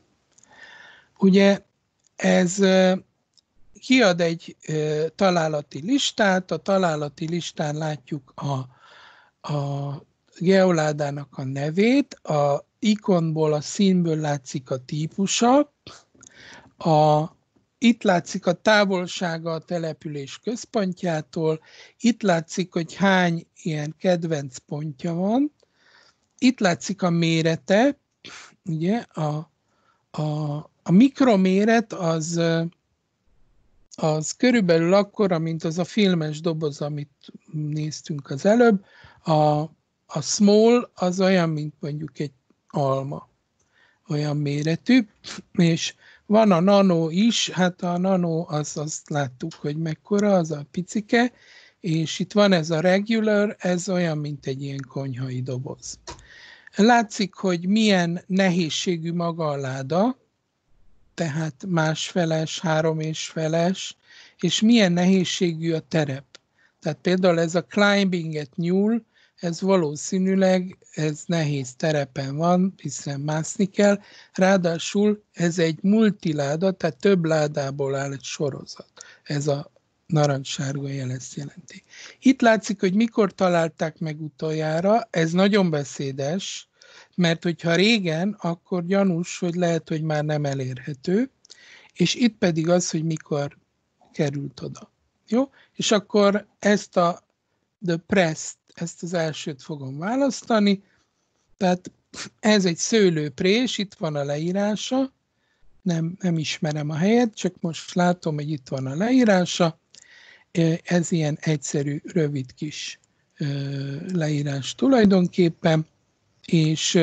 Ugye ez kiad egy találati listát, a találati listán látjuk a, a geoládának a nevét, a ikonból, a színből látszik a típusa, a, itt látszik a távolsága a település központjától, itt látszik, hogy hány ilyen kedvenc pontja van, itt látszik a mérete, ugye a, a, a mikroméret az, az körülbelül akkora, mint az a filmes doboz, amit néztünk az előbb. A, a small az olyan, mint mondjuk egy alma, olyan méretű, és van a nano is, hát a nano az, azt láttuk, hogy mekkora, az a picike, és itt van ez a regular, ez olyan, mint egy ilyen konyhai doboz. Látszik, hogy milyen nehézségű maga a láda, tehát másfeles, három és feles, és milyen nehézségű a terep. Tehát például ez a climbing at Nyúl, ez valószínűleg ez nehéz terepen van, hiszen mászni kell. Ráadásul ez egy multiláda, tehát több ládából áll egy sorozat. Ez a narancssárga jel ezt jelenti. Itt látszik, hogy mikor találták meg utoljára, ez nagyon beszédes, mert hogyha régen, akkor gyanús, hogy lehet, hogy már nem elérhető, és itt pedig az, hogy mikor került oda. Jó? És akkor ezt a the press, ezt az elsőt fogom választani, tehát ez egy szőlőprés, itt van a leírása, nem, nem ismerem a helyet, csak most látom, hogy itt van a leírása, ez ilyen egyszerű, rövid kis leírás tulajdonképpen, és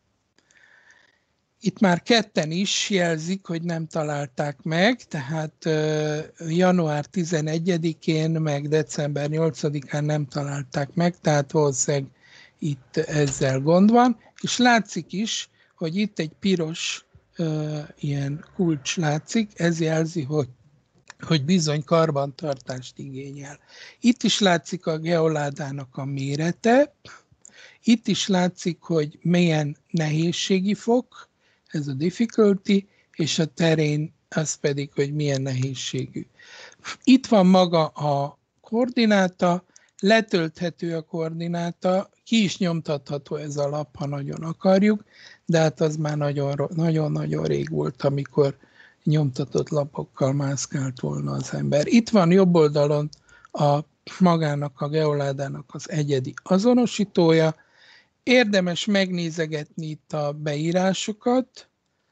itt már ketten is jelzik, hogy nem találták meg, tehát január tizenegyedikén, meg december nyolcadikán nem találták meg, tehát valószínűleg itt ezzel gond van, és látszik is, hogy itt egy piros ilyen kulcs látszik, ez jelzi, hogy hogy bizony karbantartást igényel. Itt is látszik a geoládának a mérete, itt is látszik, hogy milyen nehézségi fok, ez a difficulty, és a terén az pedig, hogy milyen nehézségű. Itt van maga a koordináta, letölthető a koordináta, ki is nyomtatható ez a lap, ha nagyon akarjuk, de hát az már nagyon-nagyon rég volt, amikor nyomtatott lapokkal mászkált volna az ember. Itt van jobb oldalon a magának, a geoládának az egyedi azonosítója. Érdemes megnézegetni itt a beírásokat,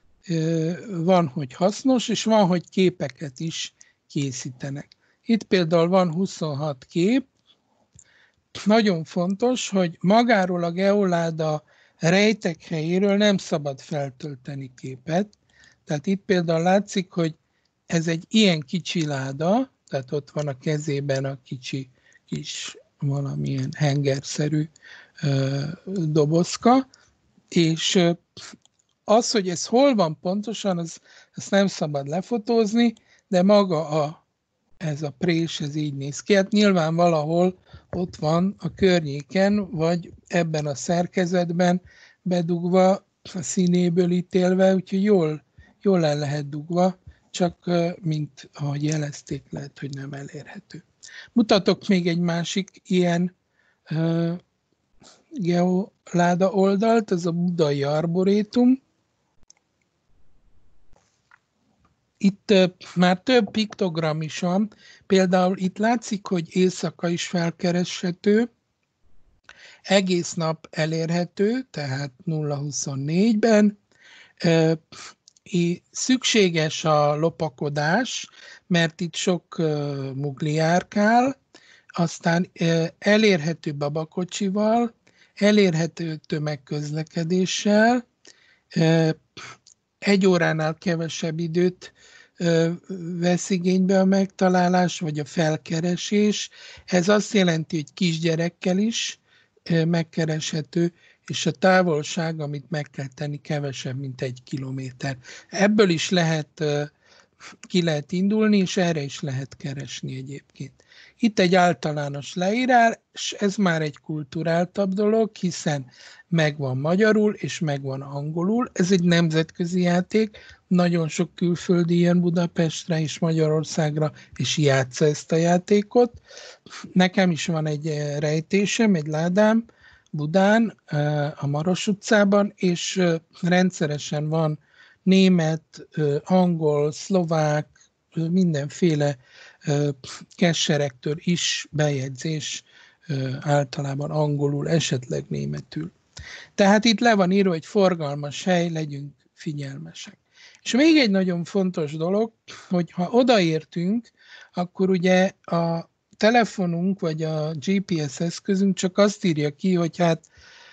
van, hogy hasznos, és van, hogy képeket is készítenek. Itt például van huszonhat kép. Nagyon fontos, hogy magáról a geoláda rejtek helyéről nem szabad feltölteni képet. Tehát itt például látszik, hogy ez egy ilyen kicsi láda, tehát ott van a kezében a kicsi kis valamilyen hengerszerű ö, dobozka, és ö, az, hogy ez hol van pontosan, az, azt nem szabad lefotózni, de maga a, ez a prés, ez így néz ki. Hát nyilván valahol ott van a környéken, vagy ebben a szerkezetben bedugva, a színéből ítélve, úgyhogy jól Jól el lehet dugva, csak mint ahogy jelezték, lehet, hogy nem elérhető. Mutatok még egy másik ilyen uh, geoláda oldalt, ez a Budai Arborétum. Itt uh, már több piktogram is van, például itt látszik, hogy éjszaka is felkereshető, egész nap elérhető, tehát nulla huszonnégyben, uh, szükséges a lopakodás, mert itt sok uh, mugli járkál, aztán uh, elérhető babakocsival, elérhető tömegközlekedéssel, uh, egy óránál kevesebb időt uh, vesz igénybe a megtalálás, vagy a felkeresés. Ez azt jelenti, hogy kisgyerekkel is megkereshető, és a távolság, amit meg kell tenni, kevesebb, mint egy kilométer. Ebből is lehet, ki lehet indulni, és erre is lehet keresni egyébként. Itt egy általános leírás, ez már egy kulturáltabb dolog, hiszen megvan magyarul, és megvan angolul. Ez egy nemzetközi játék, nagyon sok külföldi jön Budapestre és Magyarországra, és játsza ezt a játékot. Nekem is van egy rejtésem, egy ládám Budán, a Maros utcában, és rendszeresen van német, angol, szlovák, mindenféle kesserektől is bejegyzés, általában angolul, esetleg németül. Tehát itt le van írva, hogy forgalmas hely, legyünk figyelmesek. És még egy nagyon fontos dolog, hogy ha odaértünk, akkor ugye a telefonunk vagy a gé pé es eszközünk csak azt írja ki, hogy hát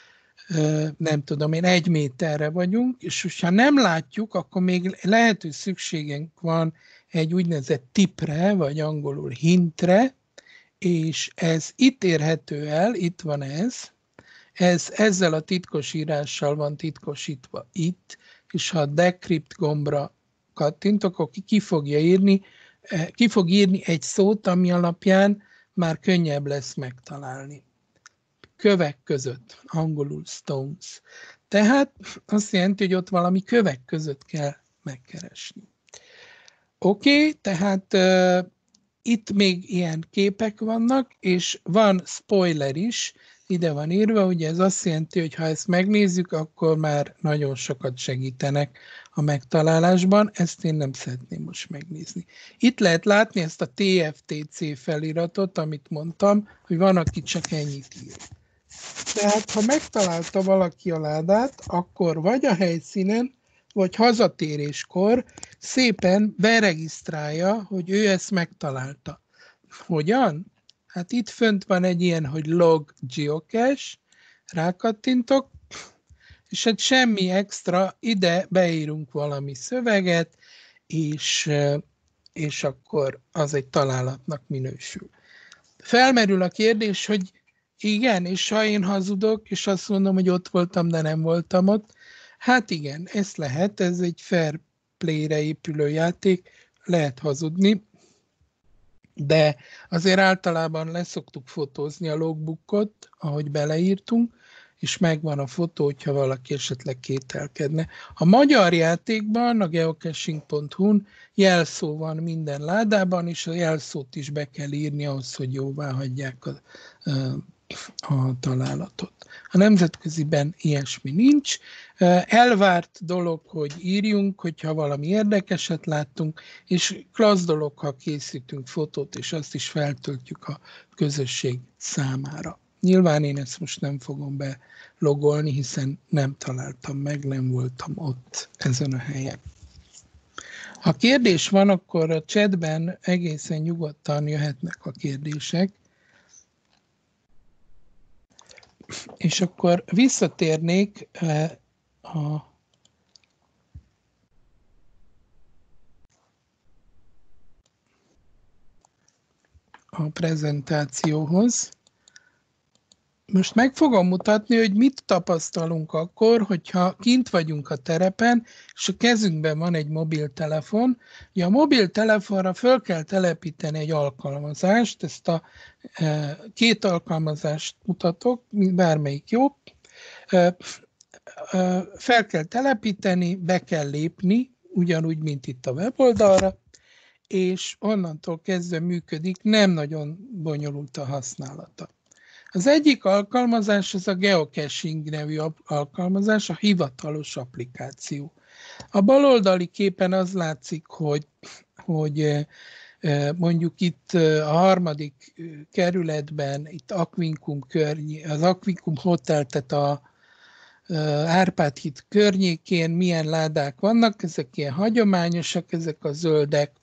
nem tudom én, egy méterre vagyunk, és ha nem látjuk, akkor még lehet, hogy szükségünk van egy úgynevezett tipre, vagy angolul hintre, és ez itt érhető el, itt van ez, ez ezzel a titkosírással van titkosítva itt, és ha a decrypt gombra kattintok, akkor ki fogja írni, ki fog írni egy szót, ami alapján már könnyebb lesz megtalálni. Kövek között, angolul stones. Tehát azt jelenti, hogy ott valami kövek között kell megkeresni. Oké, okay, tehát uh, itt még ilyen képek vannak, és van spoiler is, ide van írva, ugye ez azt jelenti, hogy ha ezt megnézzük, akkor már nagyon sokat segítenek a megtalálásban, ezt én nem szeretném most megnézni. Itt lehet látni ezt a té ef té cé feliratot, amit mondtam, hogy van, aki csak ennyit ír. Tehát, ha megtalálta valaki a ládát, akkor vagy a helyszínen, vagy hazatéréskor szépen beregisztrálja, hogy ő ezt megtalálta. Hogyan? Hát itt fönt van egy ilyen, hogy log geocache, rákattintok, és hát semmi extra, ide beírunk valami szöveget, és, és akkor az egy találatnak minősül. Felmerül a kérdés, hogy igen, és ha én hazudok, és azt mondom, hogy ott voltam, de nem voltam ott, hát igen, ez lehet, ez egy fair play-re épülő játék, lehet hazudni, de azért általában leszoktuk fotózni a logbookot, ahogy beleírtunk, és megvan a fotó, hogyha valaki esetleg kételkedne. A magyar játékban, a geocaching pont hu-n jelszó van minden ládában, és a jelszót is be kell írni ahhoz, hogy jóvá hagyják a, a találatot. A nemzetköziben ilyesmi nincs. Elvárt dolog, hogy írjunk, hogyha valami érdekeset láttunk, és klassz dolog, ha készítünk fotót, és azt is feltöltjük a közösség számára. Nyilván én ezt most nem fogom belogolni, hiszen nem találtam meg, nem voltam ott ezen a helyen. Ha kérdés van, akkor a chatben egészen nyugodtan jöhetnek a kérdések. És akkor visszatérnék a a prezentációhoz. Most meg fogom mutatni, hogy mit tapasztalunk akkor, hogyha kint vagyunk a terepen, és a kezünkben van egy mobiltelefon. Ugye a mobiltelefonra föl kell telepíteni egy alkalmazást, ezt a e, két alkalmazást mutatok, bármelyik jó. E, e, fel kell telepíteni, be kell lépni, ugyanúgy, mint itt a weboldalra, és onnantól kezdve működik, nem nagyon bonyolult a használata. Az egyik alkalmazás az a geocaching nevű alkalmazás, a hivatalos applikáció. A baloldali képen az látszik, hogy, hogy mondjuk itt a harmadik kerületben, itt Aquincum környé, az Aquincum Hotel, tehát a Árpád híd környékén milyen ládák vannak, ezek ilyen hagyományosak, ezek a zöldek.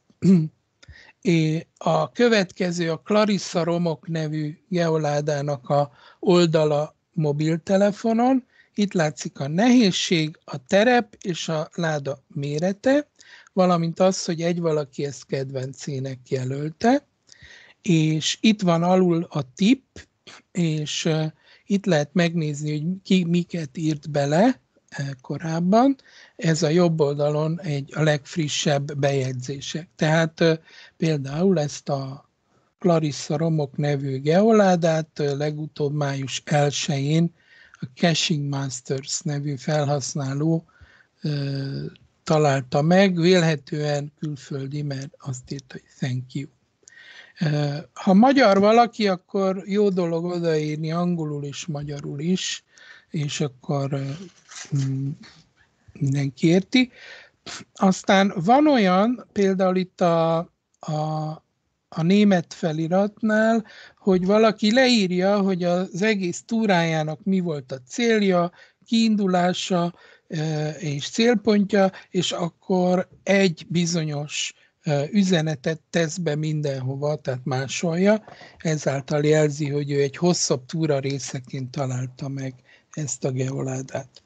A következő a Clarissa Romok nevű geoládának a oldala mobiltelefonon. Itt látszik a nehézség, a terep és a láda mérete, valamint az, hogy egy valaki ezt kedvencének jelölte. És itt van alul a tip, és itt lehet megnézni, hogy ki miket írt bele korábban. Ez a jobb oldalon egy a legfrissebb bejegyzések. Tehát például ezt a Clarissa Romok nevű geoládát legutóbb május elsején a Caching Masters nevű felhasználó ö, találta meg, vélhetően külföldi, mert azt írta, hogy thank you. Ha magyar valaki, akkor jó dolog odaírni angolul és magyarul is, és akkor mindenki érti. Aztán van olyan, például itt a, a, a német feliratnál, hogy valaki leírja, hogy az egész túrájának mi volt a célja, kiindulása és célpontja, és akkor egy bizonyos üzenetet tesz be mindenhova, tehát másolja, ezáltal jelzi, hogy ő egy hosszabb túra részeként találta meg ezt a geoládát.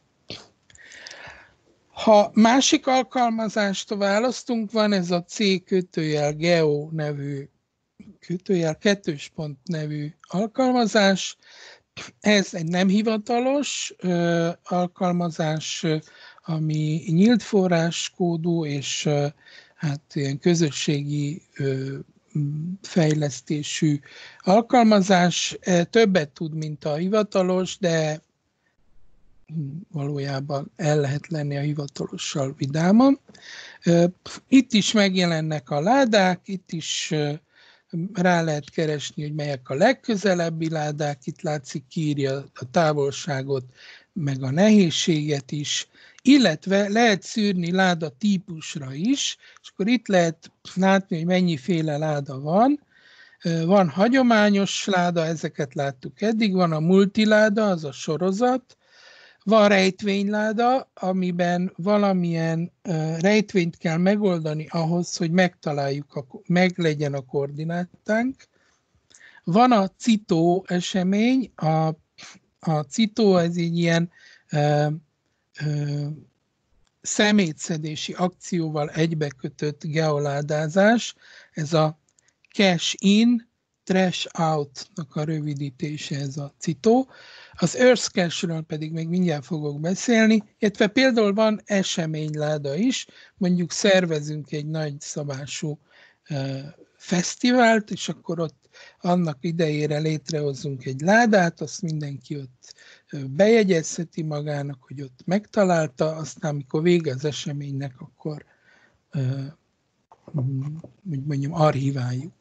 Ha másik alkalmazást választunk, van ez a C kötőjel geo nevű kötőjel kettős pont nevű alkalmazás. Ez egy nem hivatalos ö, alkalmazás, ami nyílt forráskódú és ö, hát ilyen közösségi ö, fejlesztésű alkalmazás. Többet tud, mint a hivatalos, de valójában el lehet lenni a hivatalossal vidáman. Itt is megjelennek a ládák, itt is rá lehet keresni, hogy melyek a legközelebbi ládák, itt látszik, kiírja a távolságot, meg a nehézséget is, illetve lehet szűrni láda típusra is, és akkor itt lehet látni, hogy mennyiféle láda van. Van hagyományos láda, ezeket láttuk eddig, van a multiláda, az a sorozat, van rejtvényláda, amiben valamilyen rejtvényt kell megoldani ahhoz, hogy megtaláljuk, a, meg legyen a koordinátánk. Van a CITO esemény, a, a CITO ez egy ilyen ö, ö, szemétszedési akcióval egybekötött geoládázás, ez a cache in, trash out-nak a rövidítése, ez a CITO. Az Earth Cache-ről pedig még mindjárt fogok beszélni, illetve például van eseményláda is, mondjuk szervezünk egy nagy szabású uh, fesztivált, és akkor ott annak idejére létrehozunk egy ládát, azt mindenki ott bejegyezheti magának, hogy ott megtalálta, aztán amikor vége az eseménynek, akkor uh, hogy mondjam, archiváljuk.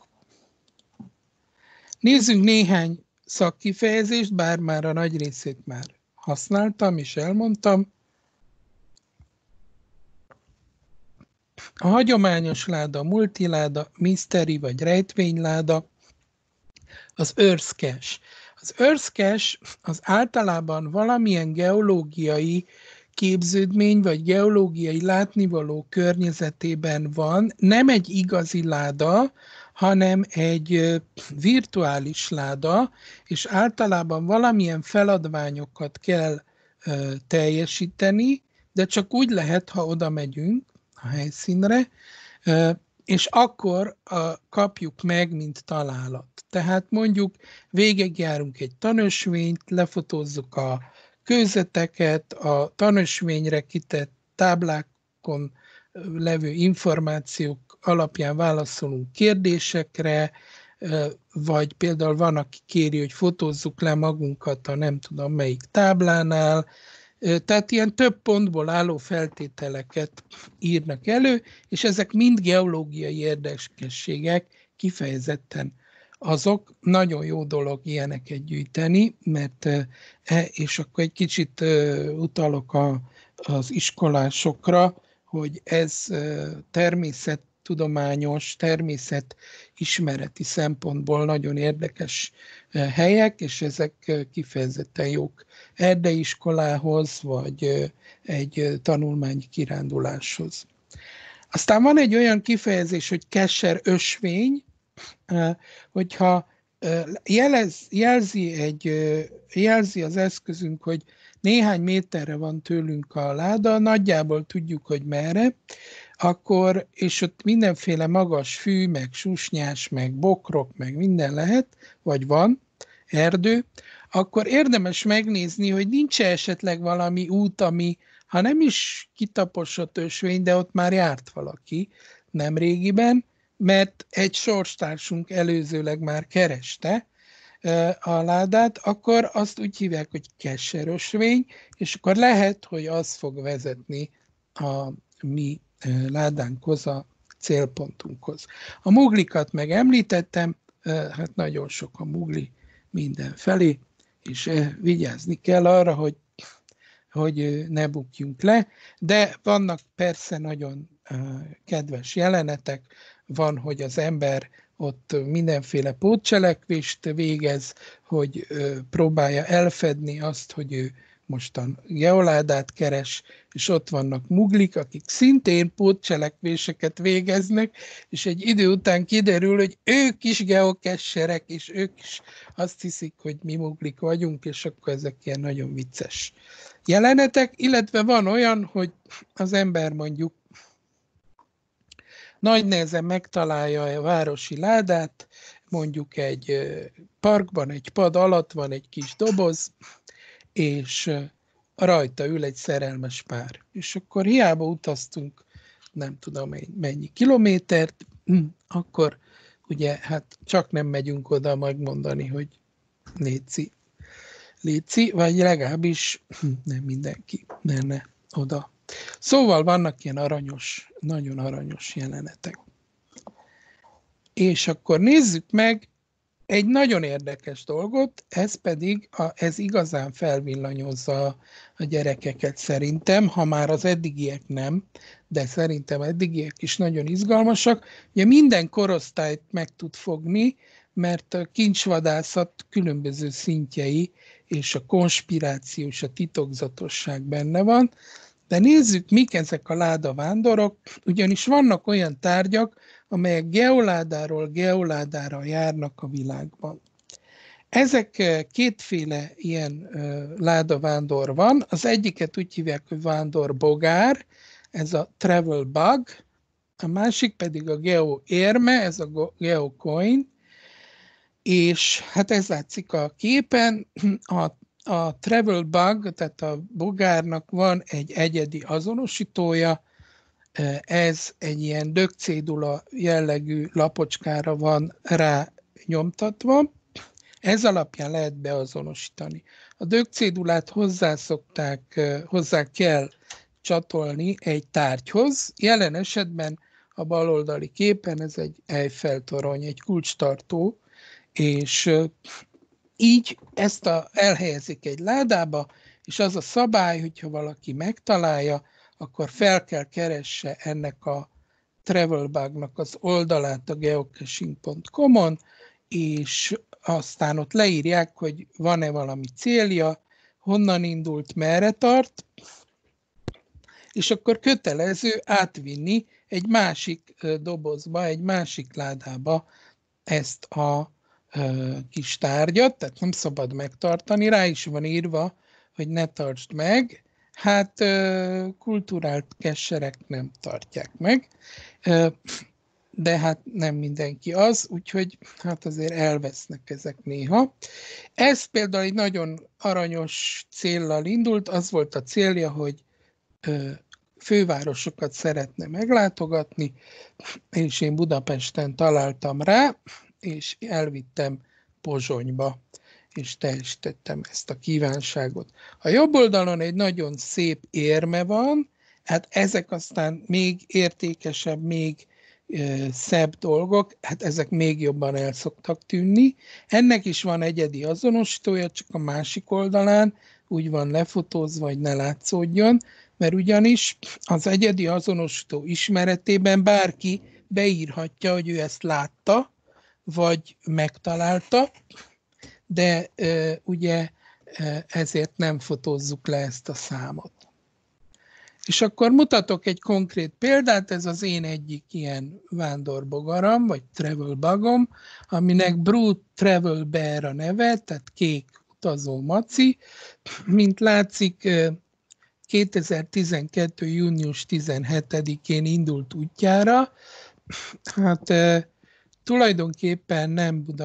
Nézzünk néhány szakkifejezést, bár már a nagy részét már használtam és elmondtam. A hagyományos láda, a multiláda, mystery vagy rejtvényláda, az Earth Cache. Az Earth Cache az általában valamilyen geológiai képződmény vagy geológiai látnivaló környezetében van, nem egy igazi láda, hanem egy virtuális láda, és általában valamilyen feladványokat kell teljesíteni, de csak úgy lehet, ha oda megyünk a helyszínre, és akkor kapjuk meg, mint találat. Tehát mondjuk végigjárunk egy tanösvényt, lefotózzuk a kőzeteket, a tanösvényre kitett táblákon levő információk alapján válaszolunk kérdésekre, vagy például van, aki kéri, hogy fotózzuk le magunkat a nem tudom melyik táblánál, tehát ilyen több pontból álló feltételeket írnak elő, és ezek mind geológiai érdekességek, kifejezetten azok. Nagyon jó dolog ilyeneket gyűjteni, mert, és akkor egy kicsit utalok a, az iskolásokra, hogy ez természettudományos, természetismereti szempontból nagyon érdekes helyek, és ezek kifejezetten jók erdeiskolához, vagy egy tanulmányi kiránduláshoz. Aztán van egy olyan kifejezés, hogy cacher ösvény, hogyha jelez, jelzi, egy, jelzi az eszközünk, hogy néhány méterre van tőlünk a láda, nagyjából tudjuk, hogy merre, akkor, és ott mindenféle magas fű, meg susnyás, meg bokrok, meg minden lehet, vagy van, erdő, akkor érdemes megnézni, hogy nincs esetleg valami út, ami, ha nem is kitaposott ösvény, de ott már járt valaki nem régiben, mert egy sorstársunk előzőleg már kereste a ládát, akkor azt úgy hívják, hogy kesserösvény, és akkor lehet, hogy az fog vezetni a mi ládánkhoz, a célpontunkhoz. A muglikat meg említettem, hát nagyon sok a mugli mindenfelé, és vigyázni kell arra, hogy, hogy ne bukjunk le, de vannak persze nagyon kedves jelenetek, van, hogy az ember ott mindenféle pótcselekvést végez, hogy próbálja elfedni azt, hogy ő mostan geoládát keres, és ott vannak muglik, akik szintén pótcselekvéseket végeznek, és egy idő után kiderül, hogy ők is geokesserek, és ők is azt hiszik, hogy mi muglik vagyunk, és akkor ezek ilyen nagyon vicces jelenetek, illetve van olyan, hogy az ember mondjuk nagy nehezen megtalálja a városi ládát, mondjuk egy parkban, egy pad alatt van egy kis doboz, és rajta ül egy szerelmes pár. És akkor hiába utaztunk, nem tudom mennyi kilométert, akkor ugye hát csak nem megyünk oda megmondani, hogy léci, léci, vagy legalábbis nem mindenki menne oda. Szóval vannak ilyen aranyos, nagyon aranyos jelenetek. És akkor nézzük meg egy nagyon érdekes dolgot, ez pedig, a, ez igazán felvillanyozza a gyerekeket szerintem, ha már az eddigiek nem, de szerintem eddigiek is nagyon izgalmasak. Ugye minden korosztályt meg tud fogni, mert a kincsvadászat különböző szintjei, és a konspiráció és a titokzatosság benne van. De nézzük, mik ezek a ládavándorok, ugyanis vannak olyan tárgyak, amelyek geoládáról geoládára járnak a világban. Ezek kétféle ilyen ládavándor van. Az egyiket úgy hívják, hogy vándorbogár, ez a travel bug, a másik pedig a geoérme, ez a geocoin, és hát ez látszik a képen, a A travel bug, tehát a bogárnak van egy egyedi azonosítója, ez egy ilyen dögcédula jellegű lapocskára van rá nyomtatva, ez alapján lehet beazonosítani. A dögcédulát hozzá szokták, hozzá kell csatolni egy tárgyhoz, jelen esetben a baloldali képen ez egy Eiffel-torony, egy kulcstartó, és így ezt a, elhelyezik egy ládába, és az a szabály, hogyha valaki megtalálja, akkor fel kell keresse ennek a travel bugnak az oldalát a geocaching pont com-on, és aztán ott leírják, hogy van-e valami célja, honnan indult, merre tart, és akkor kötelező átvinni egy másik dobozba, egy másik ládába ezt a kis tárgyat, tehát nem szabad megtartani, rá is van írva, hogy ne tartsd meg, hát kulturált kesserek nem tartják meg, de hát nem mindenki az, úgyhogy hát azért elvesznek ezek néha. Ez például egy nagyon aranyos céllal indult, az volt a célja, hogy fővárosokat szeretne meglátogatni, és én Budapesten találtam rá, és elvittem Pozsonyba, és teljesítettem ezt a kívánságot. A jobb oldalon egy nagyon szép érme van, hát ezek aztán még értékesebb, még e, szebb dolgok, hát ezek még jobban el szoktak tűnni. Ennek is van egyedi azonosítója, csak a másik oldalán úgy van lefotózva, hogy ne látszódjon, mert ugyanis az egyedi azonosító ismeretében bárki beírhatja, hogy ő ezt látta, vagy megtalálta, de e, ugye e, ezért nem fotózzuk le ezt a számot. És akkor mutatok egy konkrét példát, ez az én egyik ilyen vándorbogaram, vagy travel bugom, aminek Brute Travel Bear a neve, tehát kék utazó maci. Mint látszik, kétezer-tizenkettő. június tizenhetedikén indult útjára. Hát tulajdonképpen nem Buda,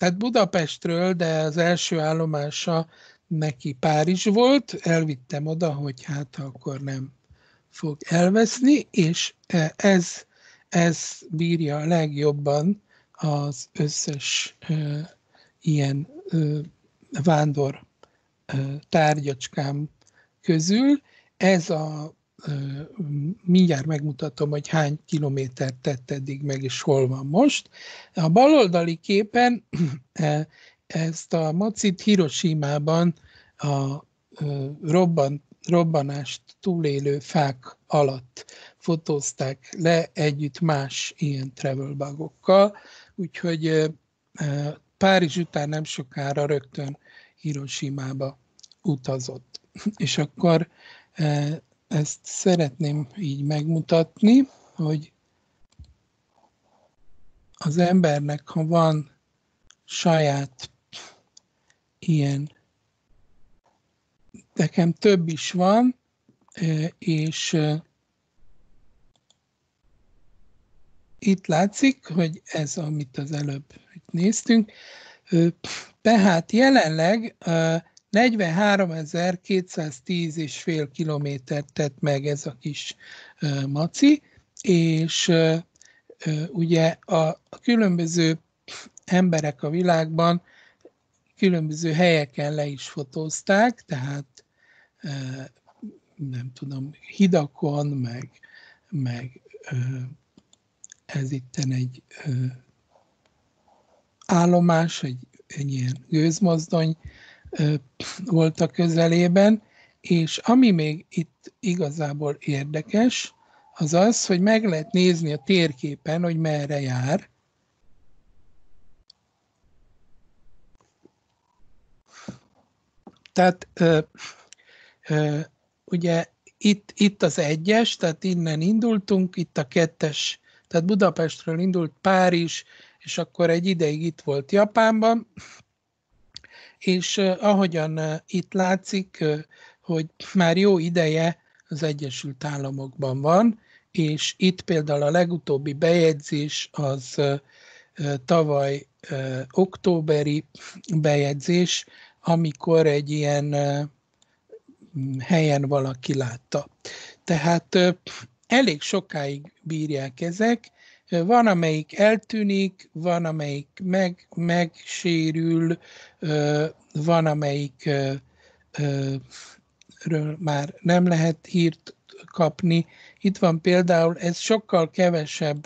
tehát Budapestről, de az első állomása neki Párizs volt, elvittem oda, hogy hát akkor nem fog elveszni, és ez, ez bírja a legjobban az összes uh, ilyen uh, vándor uh, tárgyacskám közül. Ez a, uh, mindjárt megmutatom, hogy hány kilométert tett eddig meg, és hol van most. A baloldali képen ezt a macit Hiroshimában a uh, robban, robbanást túlélő fák alatt fotózták le együtt más ilyen travel bugokkal, úgyhogy Párizs után nem sokára rögtön Hiroshimába utazott. És akkor ezt szeretném így megmutatni, hogy az embernek, ha van saját ilyen, nekem több is van, és itt látszik, hogy ez, amit az előbb néztünk, tehát jelenleg negyvenháromezer-kétszáztíz és fél kilométert tett meg ez a kis maci, és ugye a különböző emberek a világban különböző helyeken le is fotózták, tehát nem tudom, hidakon, meg, meg ez itten egy állomás, egy, egy ilyen gőzmozdony volt a közelében, és ami még itt igazából érdekes, az az, hogy meg lehet nézni a térképen, hogy merre jár. Tehát ö, ö, ugye itt, itt az egyes, tehát innen indultunk, itt a kettes, tehát Budapestről indult Párizs, és akkor egy ideig itt volt Japánban, és uh, ahogyan uh, itt látszik, uh, hogy már jó ideje az Egyesült Államokban van, és itt például a legutóbbi bejegyzés az uh, uh, tavaly uh, októberi bejegyzés, amikor egy ilyen uh, helyen valaki látta. Tehát uh, elég sokáig bírják ezek, van, amelyik eltűnik, van, amelyik meg, megsérül, van, amelyikről már nem lehet hírt kapni. Itt van például, ez sokkal kevesebb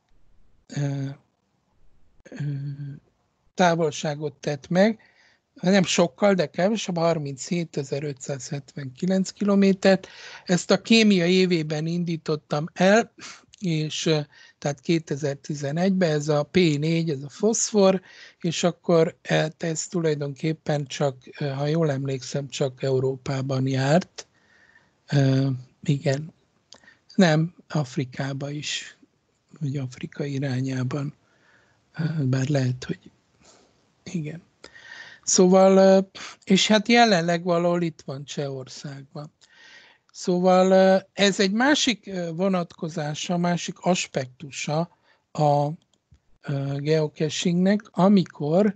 távolságot tett meg, nem sokkal, de kevesebb, harminchétezer-ötszázhetvenkilenc kilométert. Ezt a kémia évében indítottam el, és tehát kétezer-tizenegyben ez a pé négy, ez a foszfor, és akkor ez tulajdonképpen csak, ha jól emlékszem, csak Európában járt. Igen, nem, Afrikába is, vagy Afrika irányában, bár lehet, hogy igen. Szóval, és hát jelenleg valahol itt van Csehországban. Szóval ez egy másik vonatkozása, másik aspektusa a geocachingnek, amikor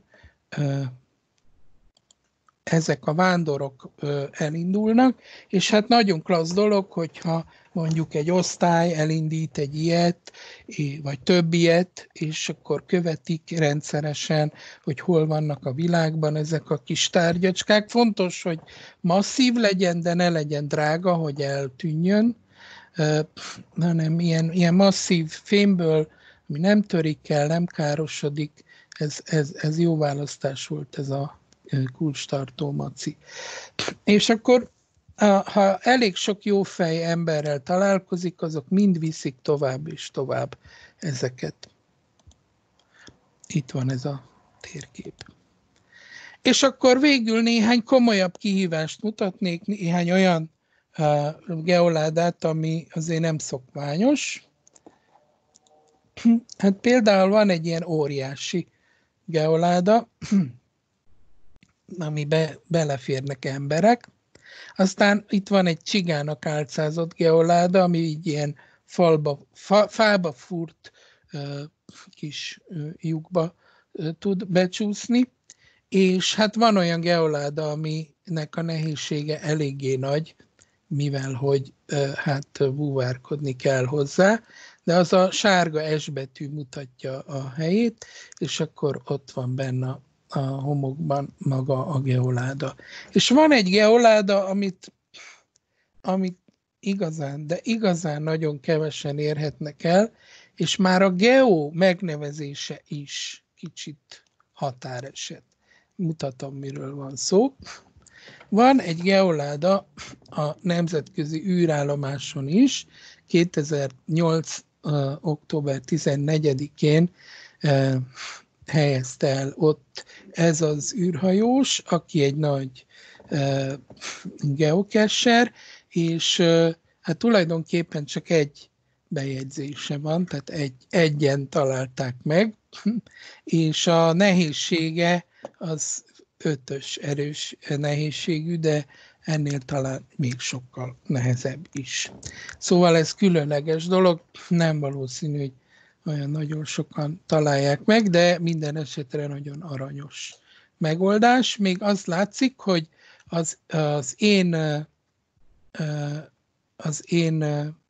ezek a vándorok elindulnak, és hát nagyon klassz dolog, hogyha mondjuk egy osztály elindít egy ilyet, vagy több ilyet, és akkor követik rendszeresen, hogy hol vannak a világban ezek a kis tárgyacskák. Fontos, hogy masszív legyen, de ne legyen drága, hogy eltűnjön, hanem ilyen, ilyen masszív fémből, ami nem törik el, nem károsodik, ez, ez, ez jó választás volt ez a kulcstartó maci. És akkor, ha elég sok jó fej emberrel találkozik, azok mind viszik tovább és tovább ezeket. Itt van ez a térkép. És akkor végül néhány komolyabb kihívást mutatnék, néhány olyan uh, geoládát, ami azért nem szokványos. Hát például van egy ilyen óriási geoláda, amibe beleférnek emberek. Aztán itt van egy csigának álcázott geoláda, ami így ilyen falba, fa, fába fúrt uh, kis uh, lyukba tud becsúszni, és hát van olyan geoláda, aminek a nehézsége eléggé nagy, mivel hogy hát búvárkodni kell hozzá, de az a sárga S betű mutatja a helyét, és akkor ott van benne a homokban maga a geoláda. És van egy geoláda, amit, amit igazán, de igazán nagyon kevesen érhetnek el, és már a geo megnevezése is kicsit határeset. Mutatom, miről van szó. Van egy geoláda a nemzetközi űrállomáson is, kétezer-nyolc. október tizennegyedikén helyezte el ott ez az űrhajós, aki egy nagy geocacher, és hát tulajdonképpen csak egy bejegyzése van, tehát egy, egyen találták meg, és a nehézsége az ötös erős nehézségű, de ennél talán még sokkal nehezebb is. Szóval ez különleges dolog, nem valószínű, hogy olyan nagyon sokan találják meg, de minden esetre nagyon aranyos megoldás. Még az látszik, hogy az, az én az én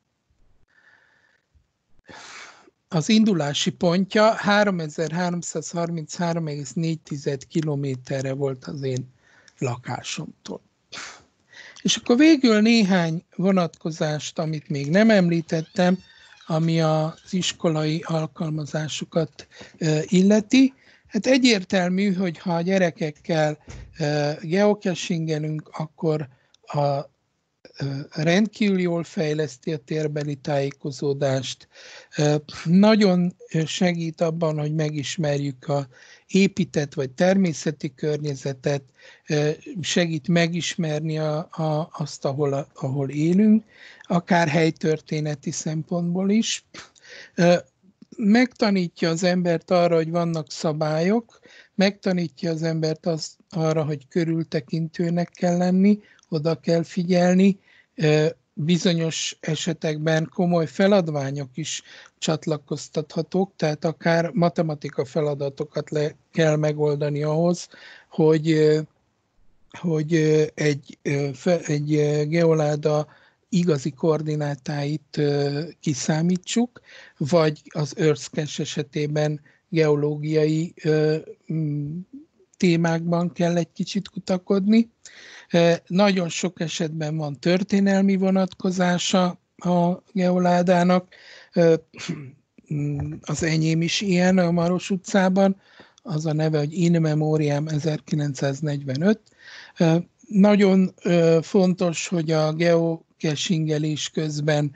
az indulási pontja háromezer-háromszázharminchárom egész négy kilométerre volt az én lakásomtól. És akkor végül néhány vonatkozást, amit még nem említettem, ami az iskolai alkalmazásukat illeti. Hát egyértelmű, hogy ha a gyerekekkel geocachingelünk, akkor a rendkívül jól fejleszti a térbeli tájékozódást, nagyon segít abban, hogy megismerjük a épített vagy természeti környezetet, segít megismerni a, a, azt, ahol, ahol élünk, akár helytörténeti szempontból is. Megtanítja az embert arra, hogy vannak szabályok, megtanítja az embert azt, arra, hogy körültekintőnek kell lenni, oda kell figyelni, bizonyos esetekben komoly feladványok is csatlakoztathatók, tehát akár matematika feladatokat le kell megoldani ahhoz, hogy, hogy egy, egy geoláda igazi koordinátáit kiszámítsuk, vagy az EarthCache esetében geológiai témákban kell egy kicsit kutakodni. Nagyon sok esetben van történelmi vonatkozása a geoládának. Az enyém is ilyen a Maros utcában, az a neve, hogy In Memoriam ezerkilencszáznegyvenöt. Nagyon fontos, hogy a geocachingelés közben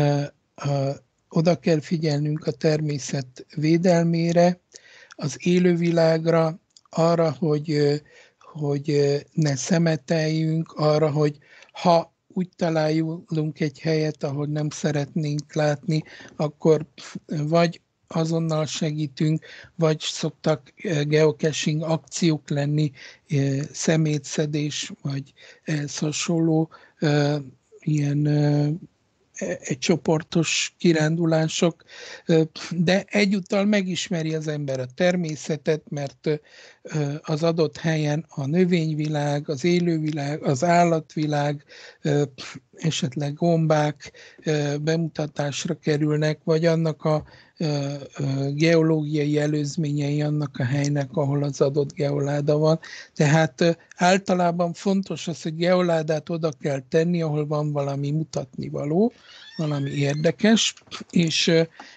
oda kell figyelnünk a természet védelmére, az élővilágra, arra, hogy hogy ne szemeteljünk, arra, hogy ha úgy találunk egy helyet, ahol nem szeretnénk látni, akkor vagy azonnal segítünk, vagy szoktak geocaching akciók lenni, szemétszedés, vagy ehhez hasonló ilyen egy csoportos kirándulások, de egyúttal megismeri az ember a természetet, mert az adott helyen a növényvilág, az élővilág, az állatvilág, esetleg gombák bemutatásra kerülnek, vagy annak a geológiai előzményei annak a helynek, ahol az adott geoláda van. Tehát általában fontos az, hogy geoládát oda kell tenni, ahol van valami mutatnivaló, valami érdekes, és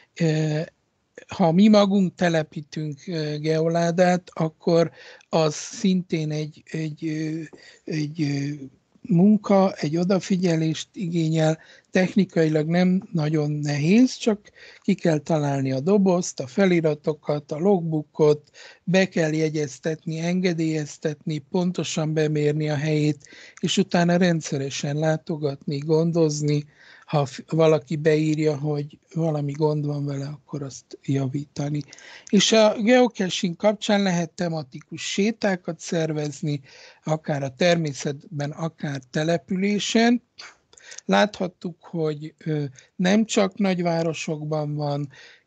ha mi magunk telepítünk geoládát, akkor az szintén egy, egy, egy munka, egy odafigyelést igényel, technikailag nem nagyon nehéz, csak ki kell találni a dobozt, a feliratokat, a logbookot, be kell jegyeztetni, engedélyeztetni, pontosan bemérni a helyét, és utána rendszeresen látogatni, gondozni. Ha valaki beírja, hogy valami gond van vele, akkor azt javítani. És a geocaching kapcsán lehet tematikus sétákat szervezni, akár a természetben, akár településen. Láthattuk, hogy nem csak nagyvárosokban van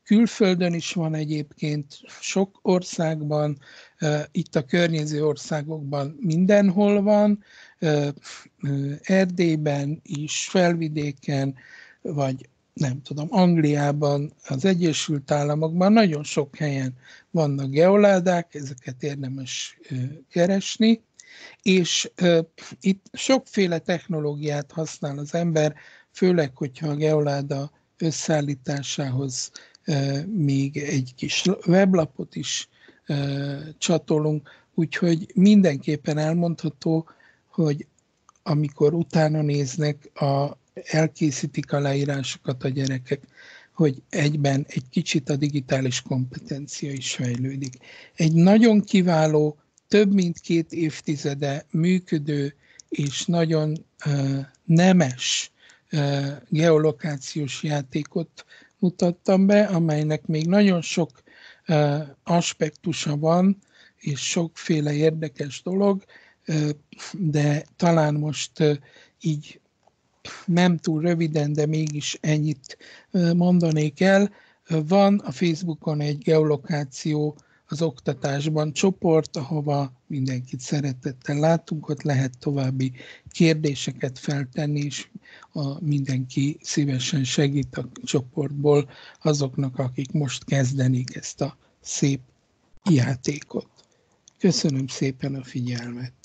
Külföldön is van egyébként, sok országban, itt a környező országokban mindenhol van, Erdélyben is, Felvidéken, vagy nem tudom, Angliában, az Egyesült Államokban, nagyon sok helyen vannak geoládák, ezeket érdemes keresni, és itt sokféle technológiát használ az ember, főleg, hogyha a geoláda összeállításához még egy kis weblapot is csatolunk, úgyhogy mindenképpen elmondható, hogy amikor utána néznek, a, elkészítik a leírásokat a gyerekek, hogy egyben egy kicsit a digitális kompetencia is fejlődik. Egy nagyon kiváló, több mint két évtizede működő és nagyon uh, nemes uh, geolokációs játékot mutattam be, amelynek még nagyon sok uh, aspektusa van, és sokféle érdekes dolog, uh, de talán most uh, így nem túl röviden, de mégis ennyit uh, mondanék el. Uh, van a Facebookon egy geolokáció az oktatásban csoport, ahova mindenkit szeretettel látunk, ott lehet további kérdéseket feltenni, és a mindenki szívesen segít a csoportból azoknak, akik most kezdenék ezt a szép játékot. Köszönöm szépen a figyelmet!